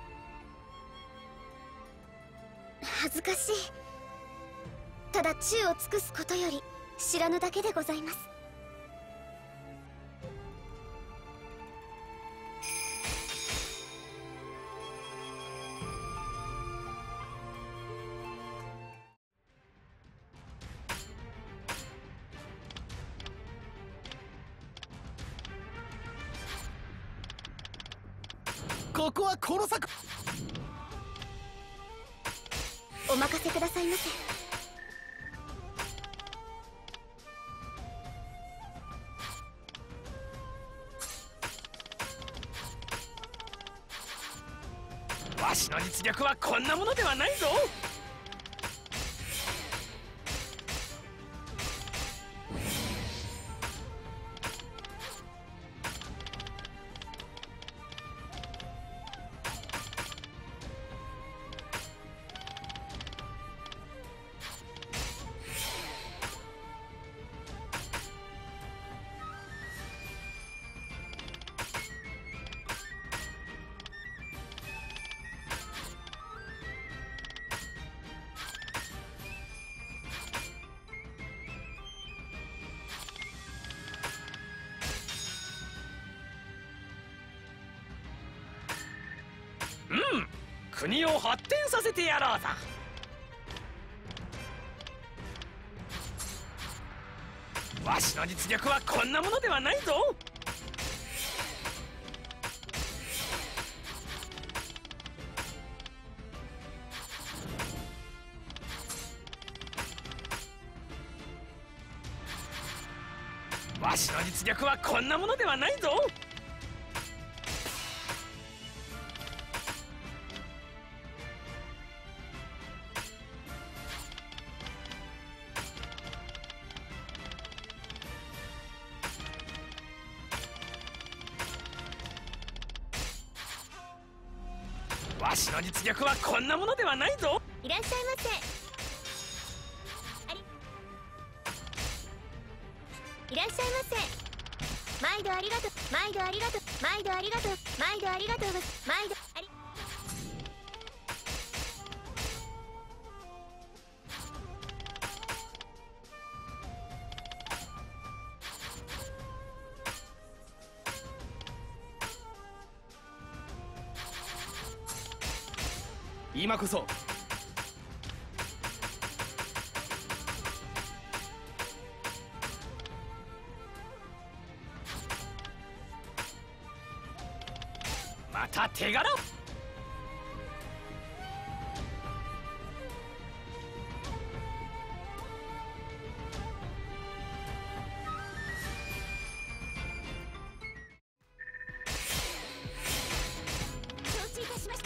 恥ずかしい。ただ忠を尽くすことより知らぬだけでございます。 ここはこの策。 お任せくださいませ。 わしの実力はこんなものではないぞ。うん、国を発展させてやろうぞ。わしの実力はこんなものではないぞ。わしの実力はこんなものではないぞ。わしの実力はこんなものではないぞ。 いらっしゃいませ。ありいらっしゃいませ。毎度ありがとう。毎度ありがとう。毎度ありがとう。毎度ありがとう。毎度あり今こそ。 また手柄。 承知いたしました。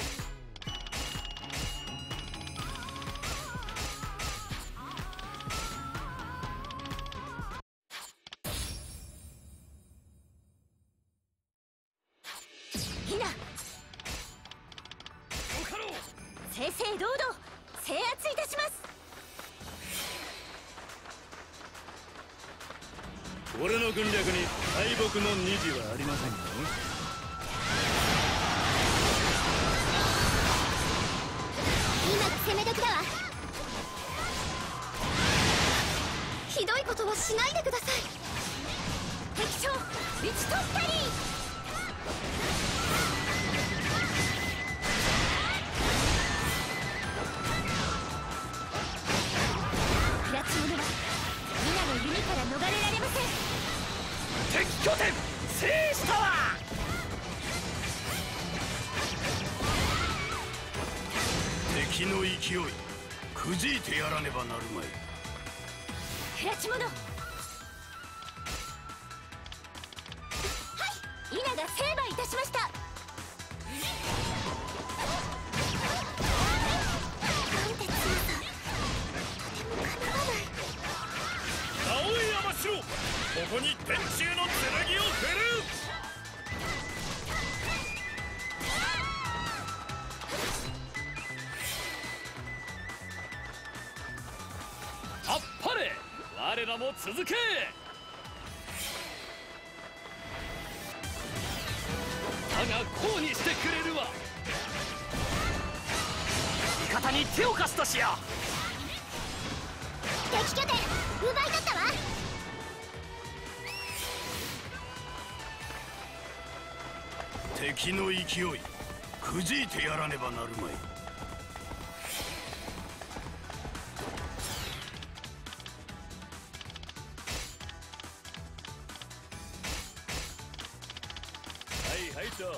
ひな、正々堂々制圧いたします。 俺の軍略に敗北の虹はありませんよ。 今が攻め時だわ。ひどいことはしないでください。敵将討ち取ったり。プラチモノは皆の弓から逃れられません。 敵拠点制したわ。 敵の勢いくじいてやらねばなるまい。 プラチモノ、はい、稲が成敗いたしました。なんて強さ、とてもかなわない。 青い山城、ここに天柱の剣を振る。あっぱれ、我らも続け。だがこうにしてくれるわ。 味方に手を貸すとしよう。 敵拠点奪い取ったわ。 敵の勢いくじいてやらねばなるまい。 はいはいと。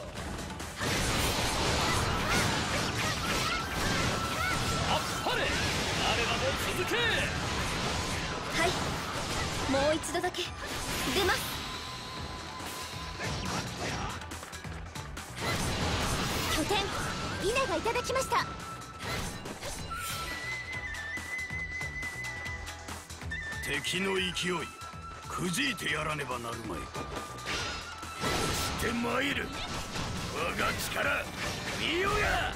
あっぱれ、我らも続け。 はい、もう一度だけ出ます。拠点稲がいただきました。 敵の勢いくじいてやらねばなるまい。して参る。我が力見よや。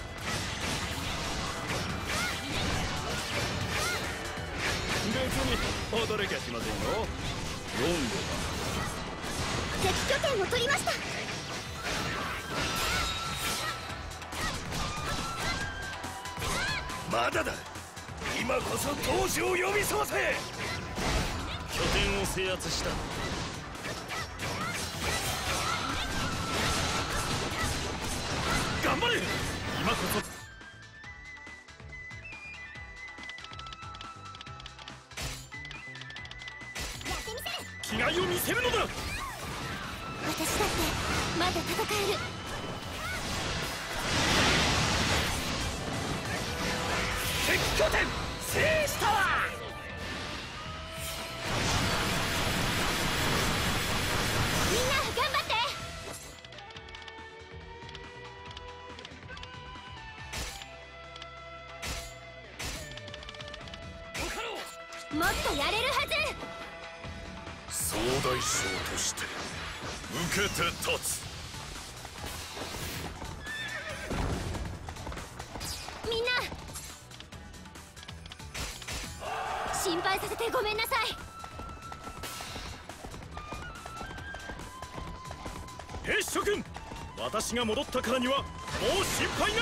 別に驚きゃしませんよ。読んで敵拠点を取りました。 まだだ。今こそ当主を呼び覚ませ。 拠点を制圧した。 頑張れ。 今こそやってみせる。 気概を見せるのだ。 私だってまだ戦える。 敵拠点制したわ。 みんな頑張って。もっとやれるはず。 総大将として受けて立つ。 みんな心配させてごめんなさい。 兵士諸君、私が戻ったからにはもう心配ない。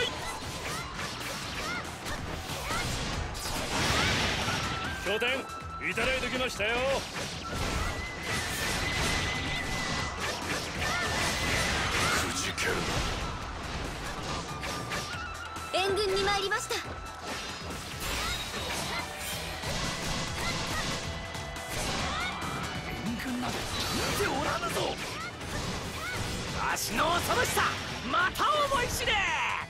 拠点いただいてきましたよ。 くじけるな。 援軍に参りました。 援軍など見ておらぬぞ。わしの恐ろしさまた思い知れ。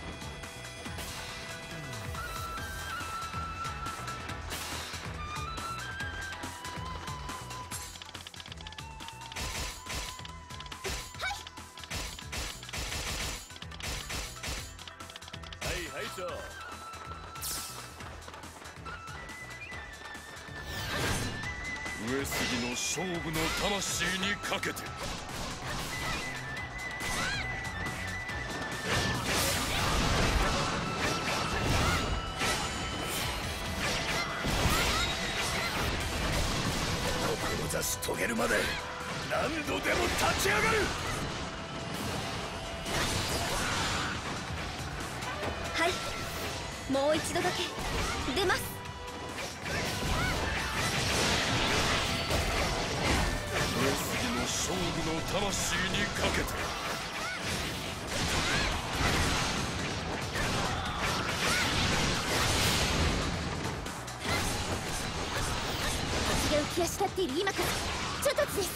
はいはいと。 上杉の勝負の魂にかけて。志し遂げるまで何度でも立ち上がる。 はい、もう一度だけ出ます。 上杉の勝負の魂にかけて。 敵が浮き足立っている今からちょっとです。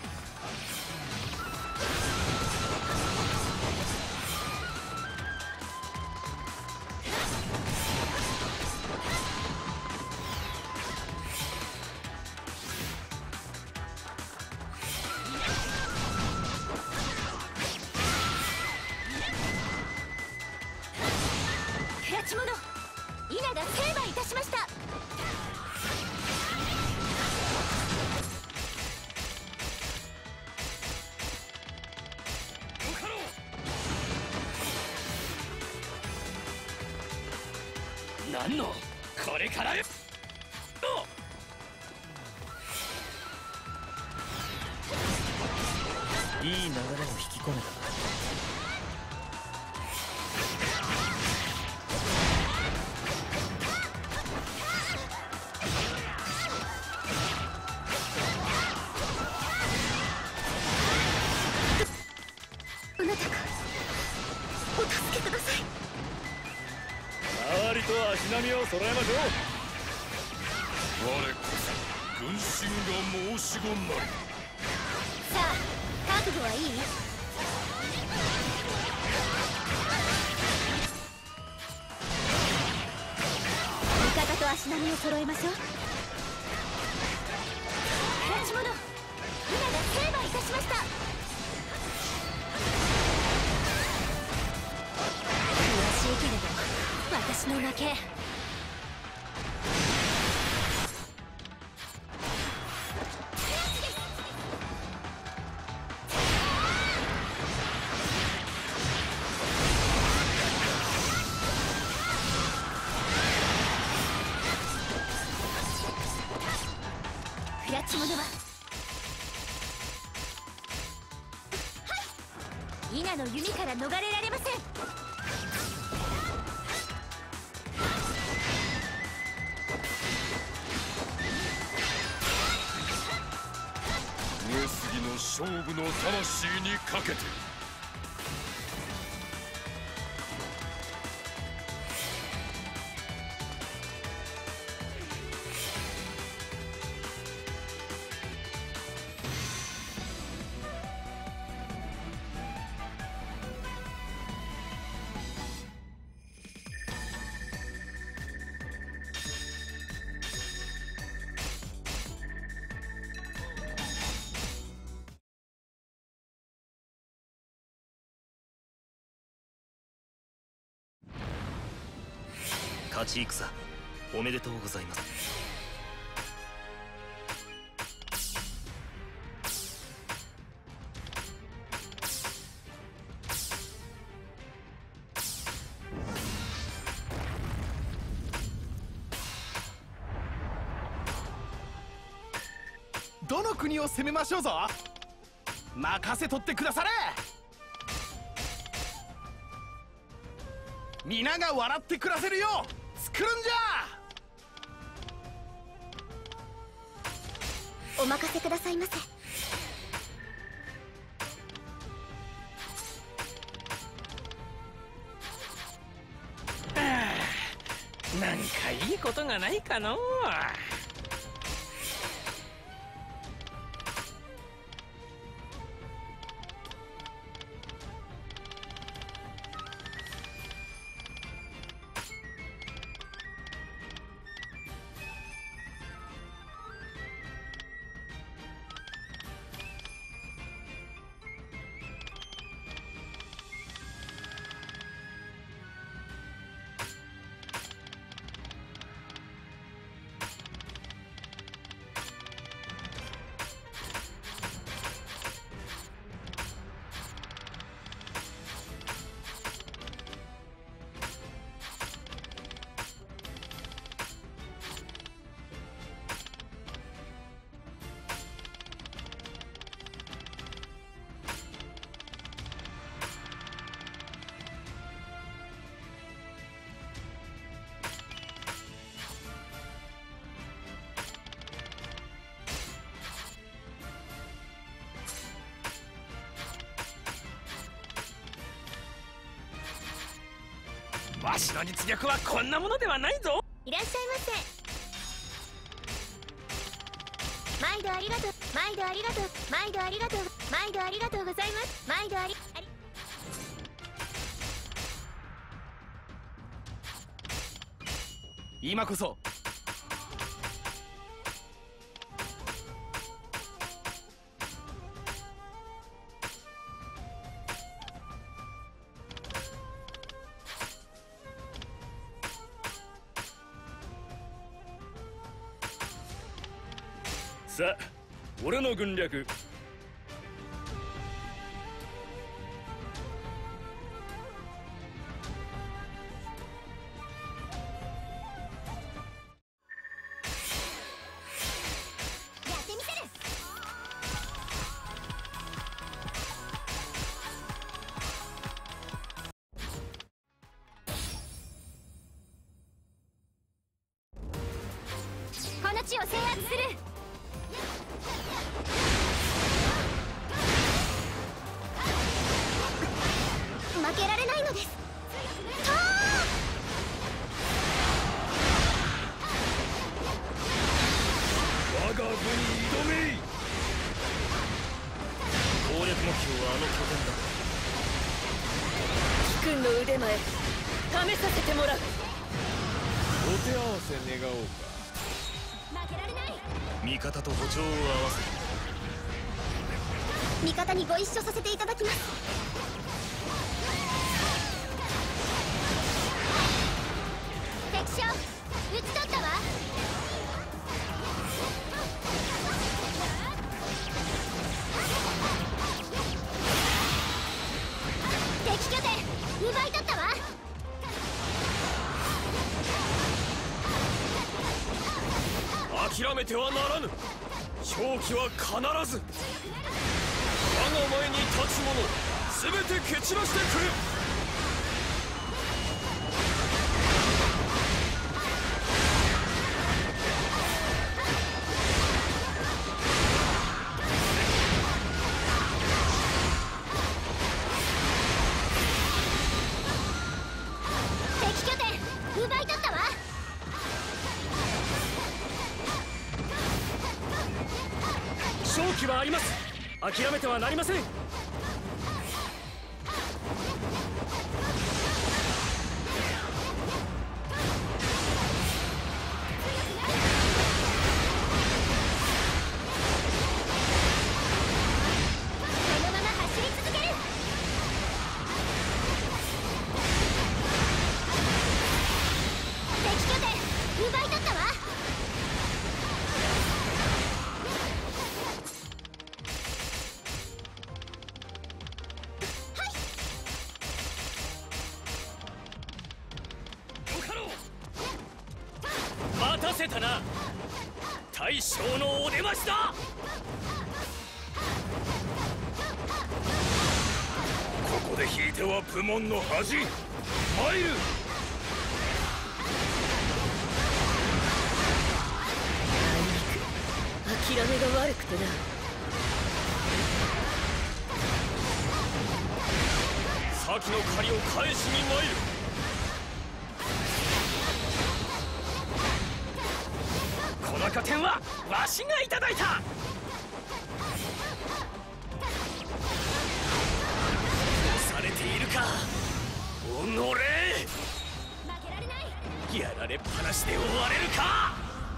ケチ者稲が成敗いたしました。 何のこれからよ。 いい流れを引き込めた。 あなたがお助けください。 周りと足並みを揃えましょう。 我こそ軍神が申し子なり。 さあ覚悟はいい？味方と足並みを揃えましょう。ケチ者稲が成敗いたしました。悔しい負け。フラチモノはイナの弓から逃れられません。 上杉の勝負の魂にかけて。 勝ち戦おめでとうございます。 どの国を攻めましょうぞ。任せとってくだされ。皆が笑って暮らせるよう作るんじゃ。 お任せくださいませ。 なんかいいことがないかのう。わしの実力はこんなものではないぞ。 いらっしゃいませ。毎度ありがとう、毎度ありがとう、毎度ありがとう、毎度ありがとうございます。毎度ありあり今こそさあ、俺の軍略。 やってみせる。この地を制圧する。負けられないのです。 我が軍に挑め。 攻略目標はあの拠点だ。 貴君の腕前試させてもらう。 お手合わせ願おうか。 負けられない。 味方と歩調を合わせ。 味方にご一緒させていただきます。 打ち取ったわ。敵拠点奪い取ったわ。 諦めてはならぬ。勝機は必ず。我が前に立つ者全て蹴散らしてくれ。 敵拠点奪い取ったわ。 勝機はあります。諦めてはなりません。 このまま走り続ける。敵拠点奪い取ったわ。 待たせたな。大将のお出ましだ。 ここで引いては部門の恥。参る。 諦めが悪くてな。 先の借りを返しに参る。 この拠点はわしがいただいた。 されているかおのれ。 負けられない。 やられっぱなしで終われるか。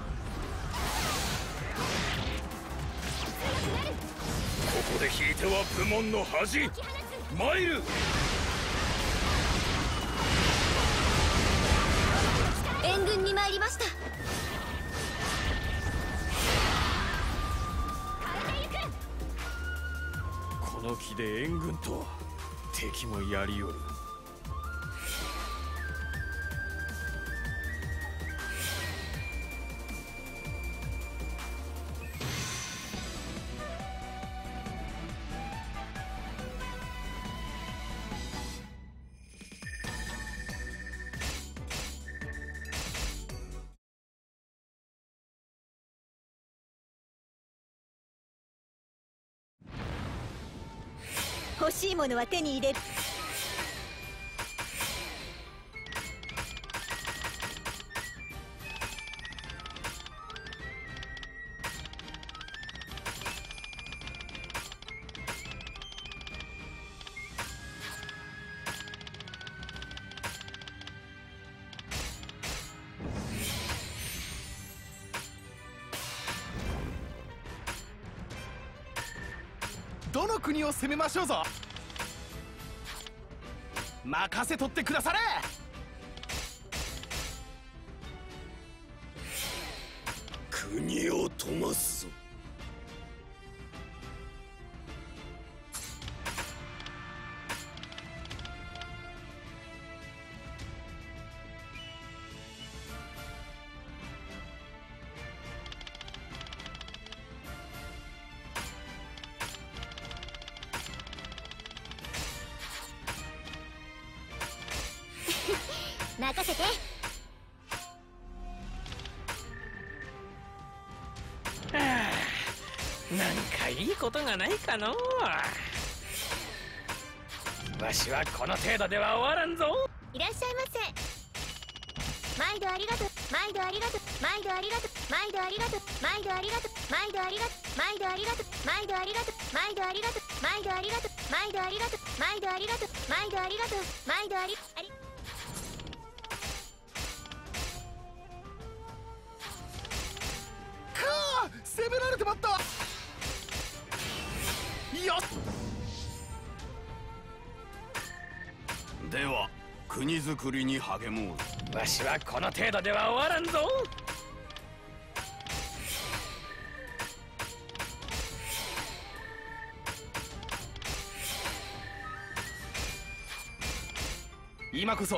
ここで引いては部門の恥。参る。 援軍に参りました。 この気で援軍と敵もやりよる。 欲しいものは手に入れる。 どの国を攻めましょうぞ。任せとってくだされ。 国を富ますぞ。 任せて。 なんかいいことがないかのう。わしはこの程度では終わらんぞ。 いらっしゃいませ。毎度ありがとう。毎度ありがとう。毎度ありがとう。毎度ありがとう。毎度ありがとう。毎度ありがとう。毎度ありがとう。毎度ありがとう。毎度ありがとう。毎度ありがとう。毎度ありがとう。毎度ありがとう。毎度ありがとう。毎度ありありくー攻められてまった。よっ。 では国づくりに励もう。 わしはこの程度では終わらんぞ。 今こそ。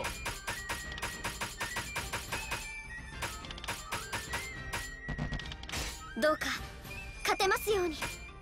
どうか勝てますように。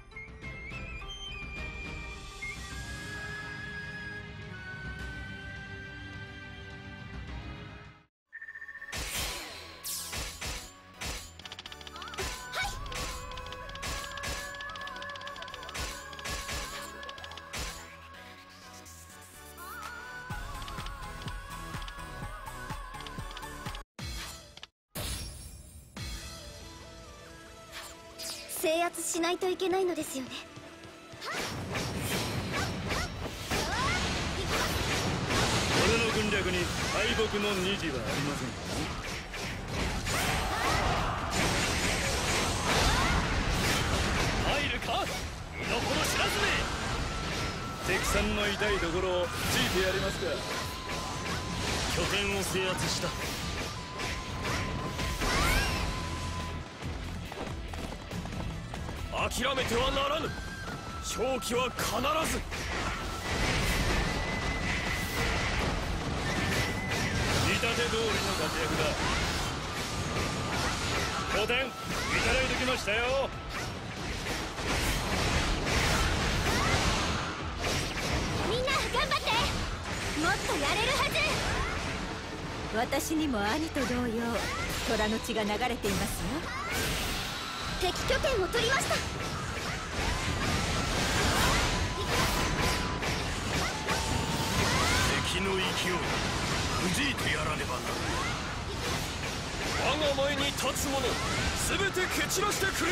制圧しないといけないのですよね。 俺の軍略に敗北の虹はありませんか。 入るか身の程知らずめ。 敵さんの痛いところをついてやりますか。 拠点を制圧した。諦めてはならぬ。勝機は必ず。 見立て通りの活躍だ。拠点いただいてきましたよ。 みんな頑張って。もっとやれるはず。 私にも兄と同様虎の血が流れていますよ。 敵拠点を取りました。 敵の勢いくじいてやらねばならない。 我が前に立つ者全て蹴散らしてくれ。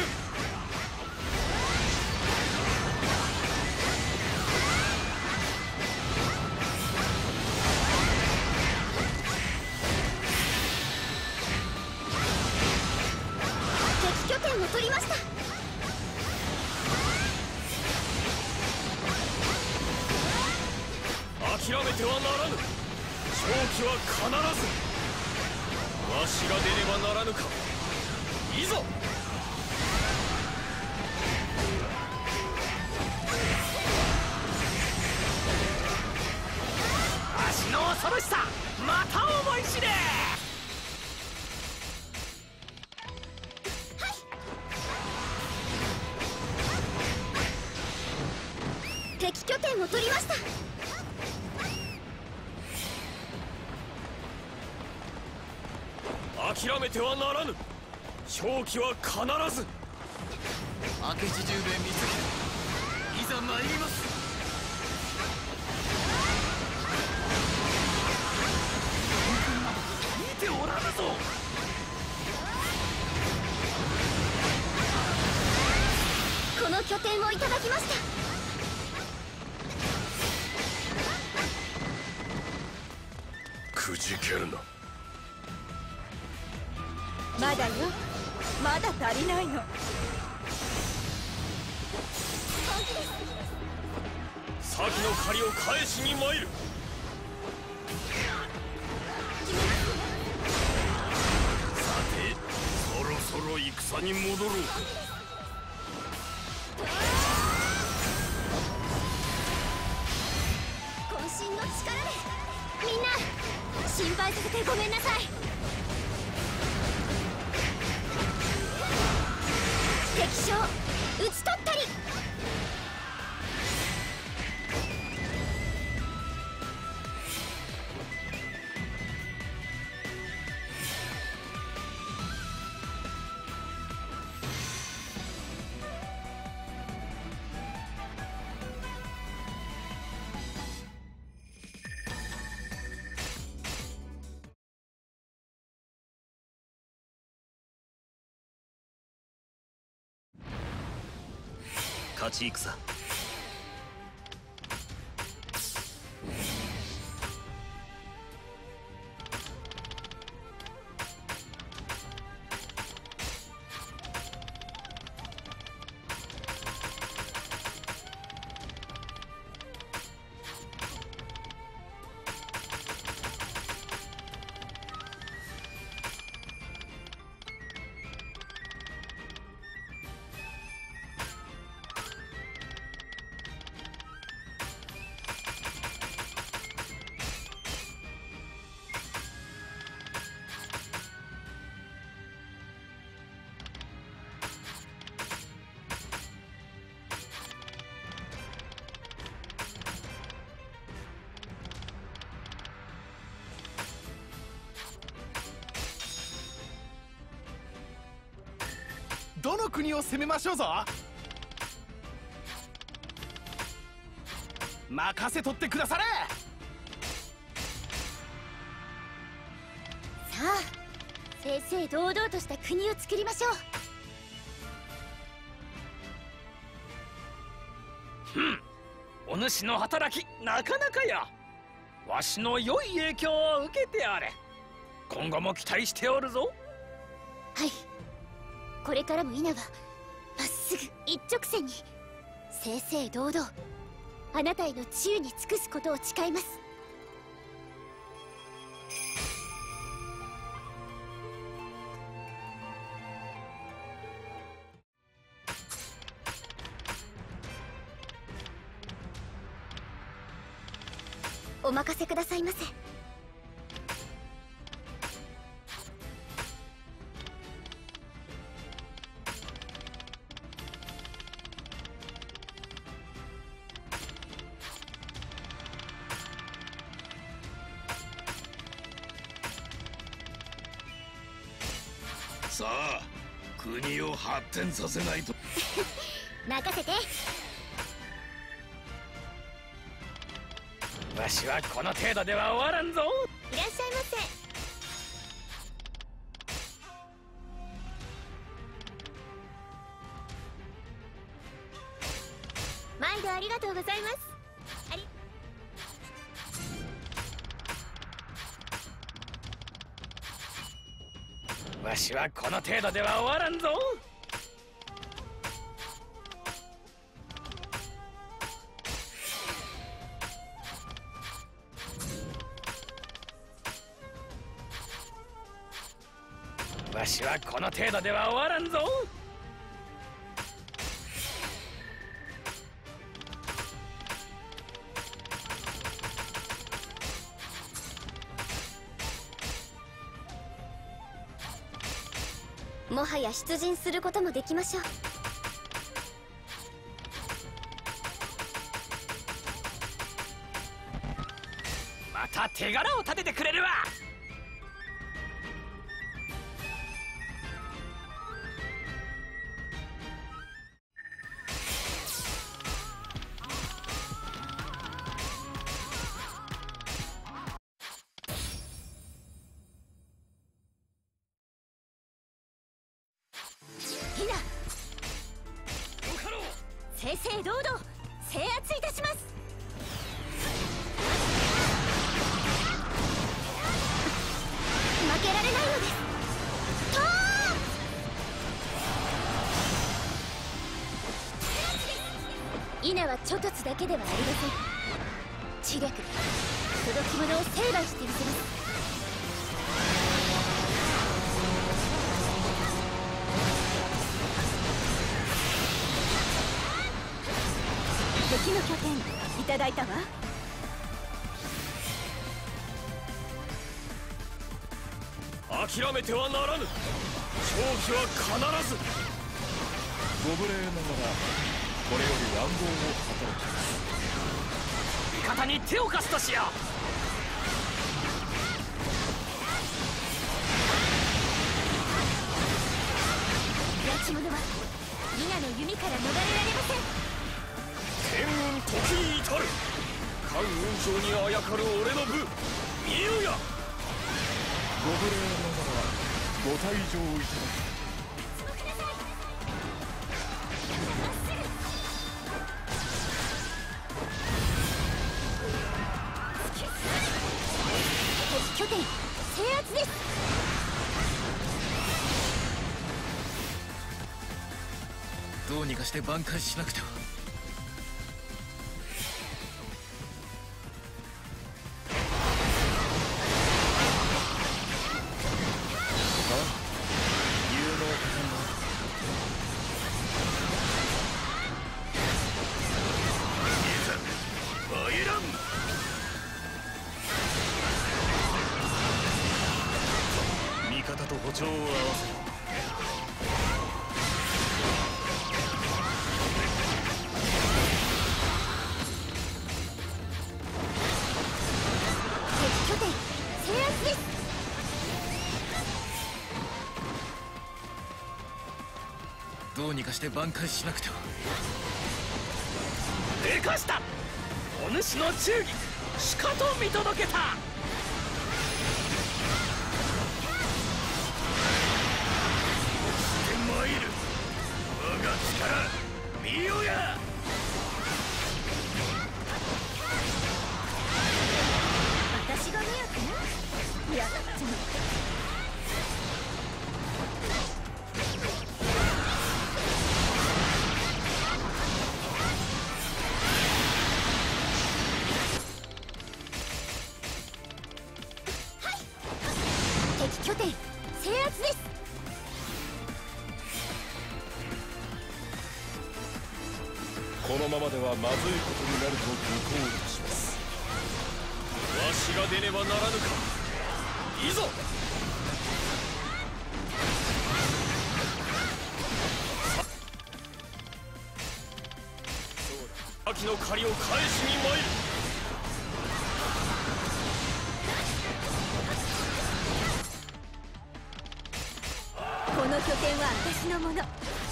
敵拠点を取りました。 諦めてはならぬ。勝機は必ず。わしが出ねばならぬか。いざ。 わしの恐ろしさまた思い知れ。 敵拠点を取りました。 諦めてはならぬ。勝機は必ず。 明智十兵衛光秀、いざ参ります。 見ておらぬぞ。 この拠点をいただきました。 くじけるな。 まだよ、まだ足りないの。 先の借りを返しに参る。 さてそろそろ戦に戻ろうか。 渾身の力でみんな心配させてごめんなさい。敵将討ち取ったり。 勝ち戦。 どの国を攻めましょうぞ。任せとってくだされ。 さあ正々堂々とした国を作りましょう。 ふん、お主の働きなかなかや。わしの良い影響を受けてあれ。今後も期待しておるぞ。 はい、これからも稲はまっすぐ一直線に正々堂々あなたへの治癒に尽くすことを誓います。お任せくださいませ。 さあ国を発展させないと。 任せて。 わしはこの程度では終わらんぞ。 いらっしゃいませ。毎度ありがとうございます。ありわしはこの程度では終わらんぞ。わしはこの程度では終わらんぞ。 もはや出陣することもできましょう。 また手柄を立ててくれるわ。 正々堂々制圧いたします。負けられないのです。とー稲は猪突だけではありません。知略で届き物を成敗してみせます。敵の拠点いただいたわ。 諦めてはならぬ。勝機は必ず。 ご無礼ながらこれより乱暴を働きます。 味方に手を貸すとしよう。 やち者は皆の弓から逃れられません。 天運時に至る。関雲上にあやかる俺の部見よや。 ご無礼ながらご退場いただき敵拠点制圧です。 どうにかして挽回しなくては。味方と歩調を合わせる。 敵拠点制圧です。 こにかして挽回しなくては。 でかした。お主の忠義しかと見届けた。 してまいる。我が力見よや。 私が迷惑？やっちまった。敵拠点制圧です。 このままではまずいことになると愚行いたします。わしが出ねばならぬか。いざ。秋の借りを返しに参る。 この拠点は私のもの。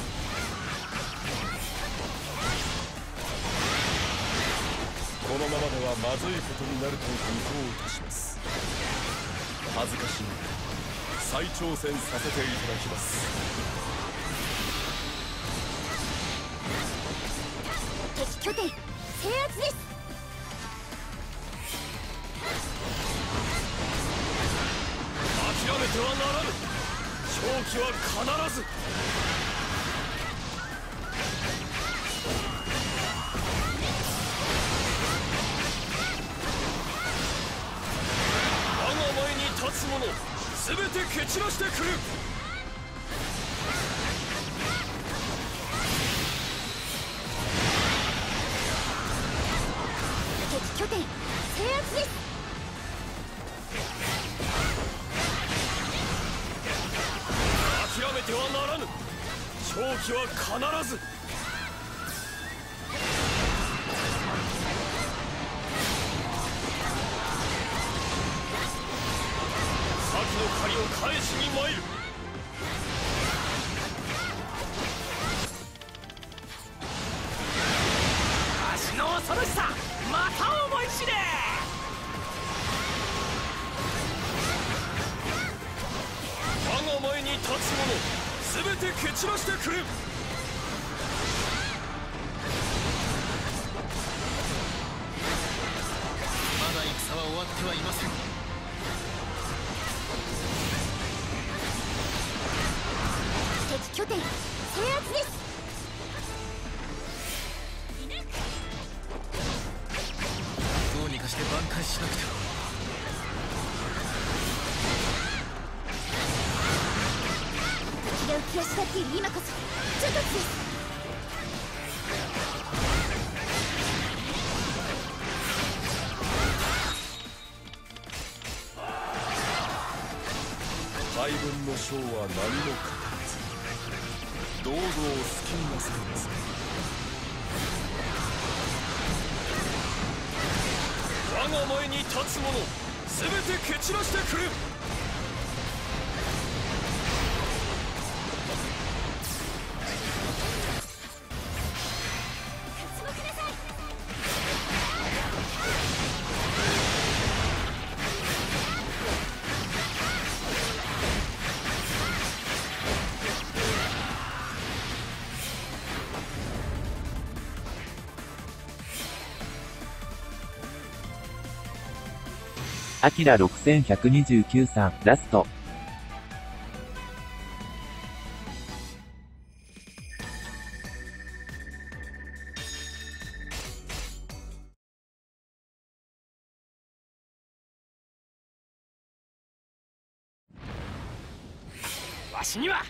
このままではまずいことになると愚行いたします。恥ずかしい再挑戦させていただきます。 敵拠点制圧です。 諦めてはならぬ。勝機は必ず。我が前に立つ者すべて蹴散らしてくる。 敵拠点制圧です。 諦めてはならぬ。勝機は必ず。先の借りを返しに参る。 足の恐ろしさまた思い知れ。 我が前に立つ者すべて蹴散らしてくる。まだ戦は終わってはいません。 敵拠点制圧です。 どうにかして挽回しなくては。 敵が浮き足立っている今こそ除突です。 敗軍の将は何も語らず堂々お好きになさいます。我が前に立つ者すべて蹴散らしてくる。 アキラろくせんひゃくにじゅうきゅうさん、ラスト。 わしには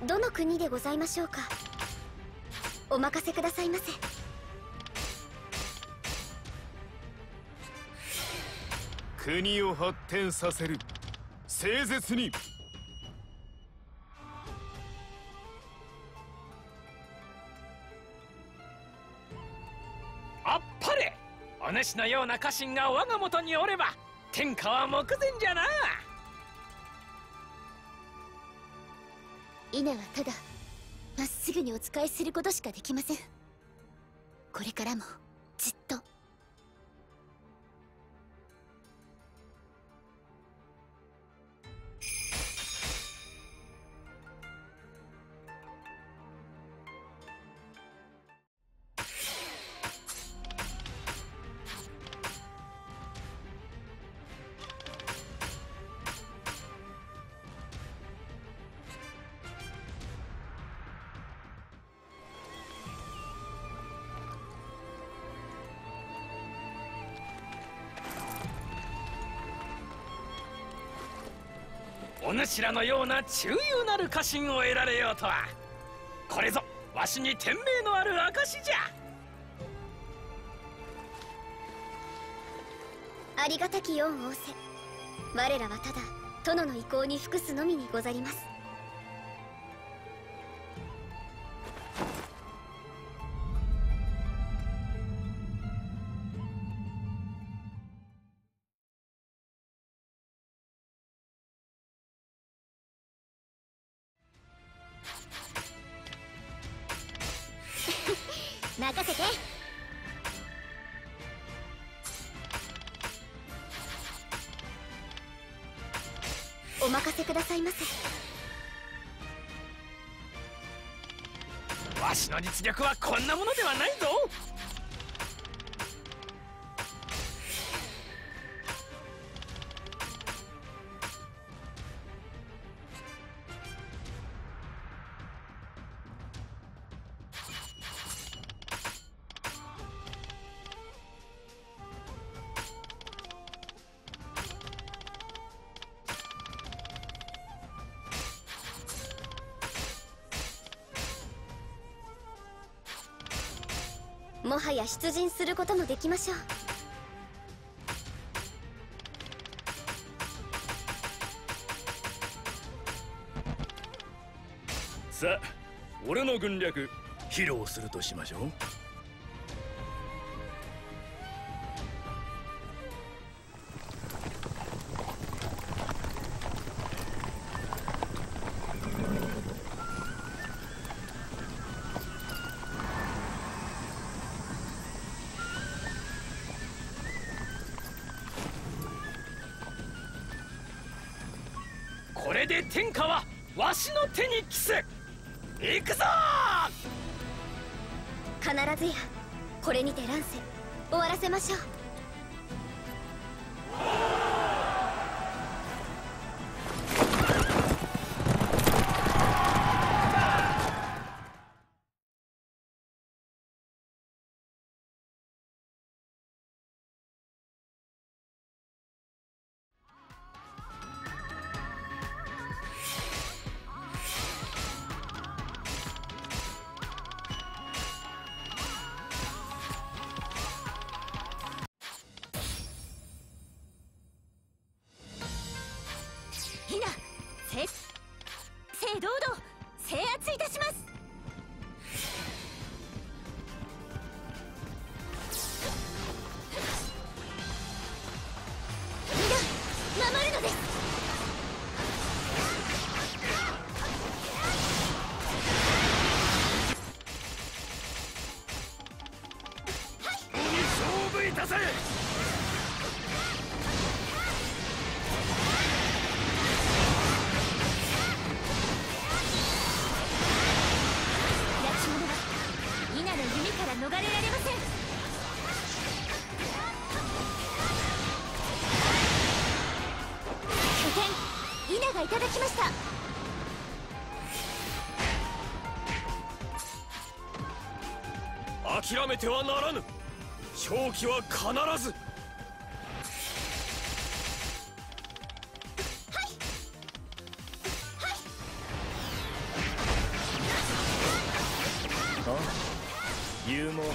どの国でございましょうか。お任せくださいませ。 国を発展させる。誠実に。 あっぱれ。お主のような家臣が我が元におれば天下は目前じゃな。 稲はただまっすぐにお仕えすることしかできません。これからもずっと。 お主らのような忠勇なる家臣を得られようとは、これぞわしに天命のある証じゃ。 ありがたき恩仰せ。我らはただ殿の意向に服すのみにござります。任せて。お任せくださいませ。 わしの実力はこんなものではないぞ。 もはや出陣することもできましょう。 さあ、俺の軍略披露するとしましょう。 これで天下はわしの手に帰す。行くぞ必ずやこれにて乱世終わらせましょう。ひな、正正堂々制圧いたします。みんな守るのです。 勝負いたせ。 逃れられません。拠点稲がいただきました。 諦めてはならぬ。勝機は必ず。 勇猛果敢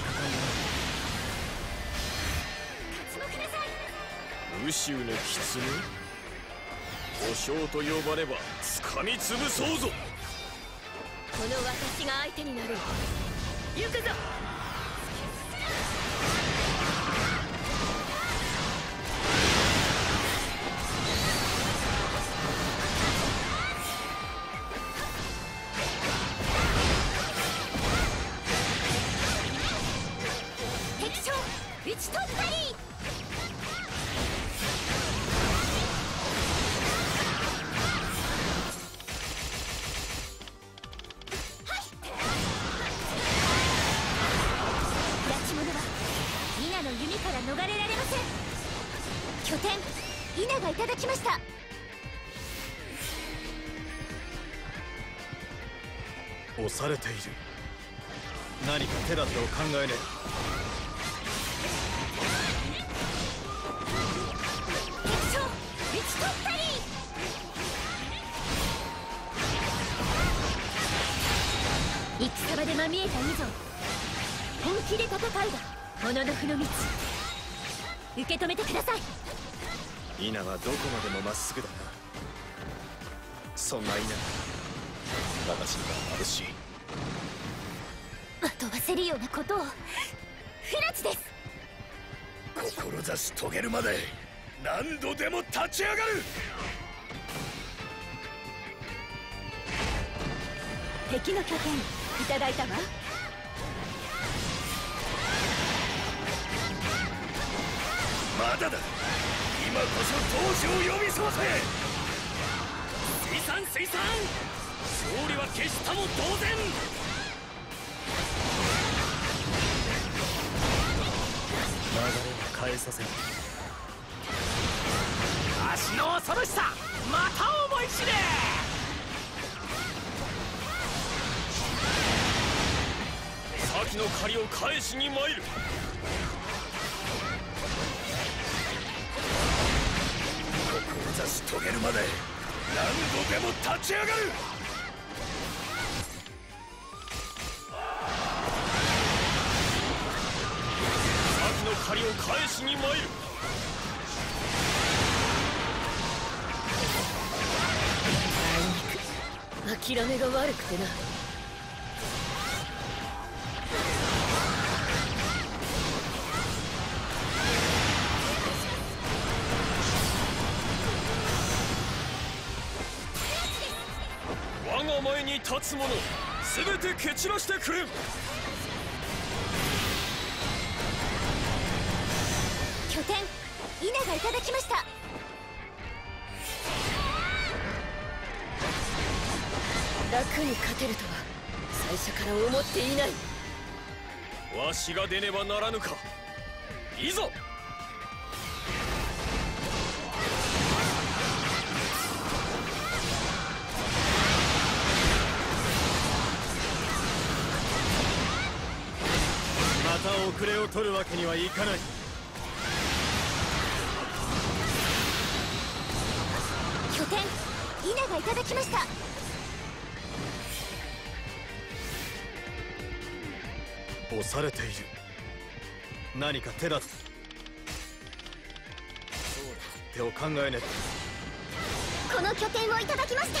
宇宙の狐故障と呼ばれば掴みつぶそうぞ。 この私が相手になる。行くぞ。敵将打ち取ったり。弓から逃れられません。拠点稲がいただきました。 押されている。何か手立てを考えねえ。 敵将打ち取ったり。戦場でまみえた以上本気で戦いだ。もののふの道受け止めてください。 稲はどこまでもまっすぐだな。そんな稲私には眩しい。 惑わせるようなことを。フラチです。 志遂げるまで何度でも立ち上がる。 敵の拠点いただいたわ。 まだだ。今こそ闘志を呼び覚ませ。 水産水産、勝利は決したも同然。 流れを変えさせる。 足の恐ろしさまた思い知れ。 先の借りを返しに参る。 志遂げるまで何度でも立ち上がる。 先の借りを返しに参る。 あいにく諦めが悪くてな。 我が前に立つ者すべて蹴散らしてくれ。 拠点稲がいただきました。楽に勝てるとは最初から思っていない。 わしが出ねばならぬか。いざ。 また遅れを取るわけにはいかない。 拠点稲がいただきました。 押されている。何か手立て。手を考えねこの拠点をいただきました。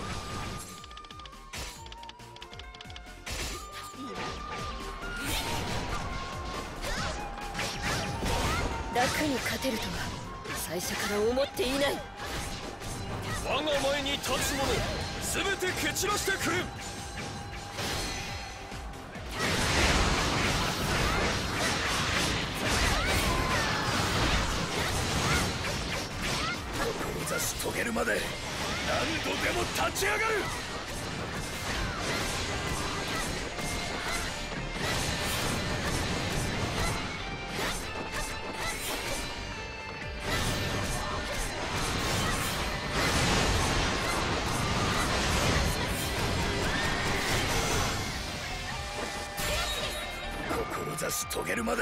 楽に勝てるとは最初から思っていない。 我が前に立つ者すべて蹴散らしてくれ。 志遂げるまで何度でも立ち上がる。志遂げるまで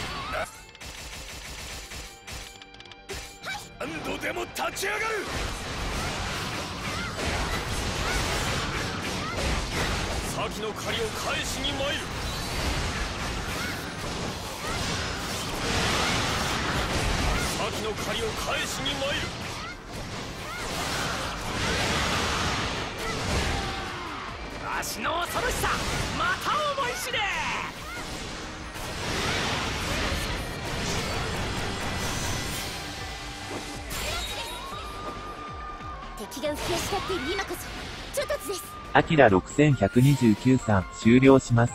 何度でも立ち上がる。 先の借りを返しに参る。 借りを返しに参る。 わしの恐ろしさまた思い知れ。 敵が浮き足立っている今こそ諸突です。 アキラろくせんひゃくにじゅうきゅうさん終了します。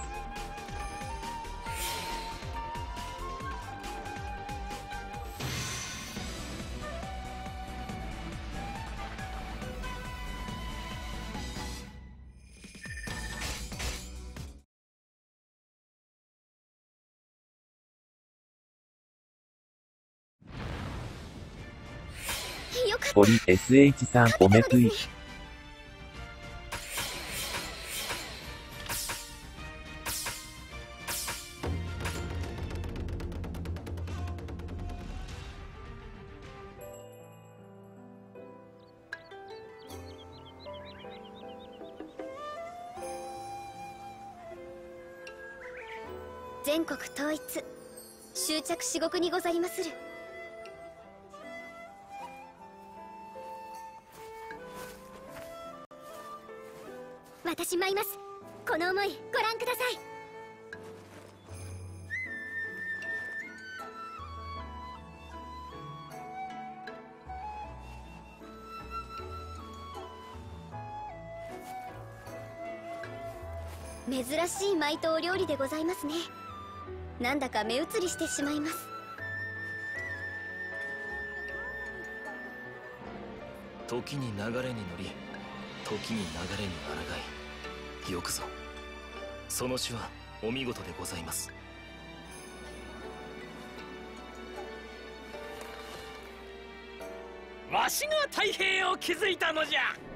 よかった。 堀 エスエイチ さんおめくい。 全国統一終着至極にござりまする。私舞います。この思いご覧ください。珍しい舞とお料理でございますね。なんだか目移りしてしまいます。 時に流れに乗り、時に流れに抗い、よくぞ。その詩はお見事でございます。 わしが太平を築いたのじゃ。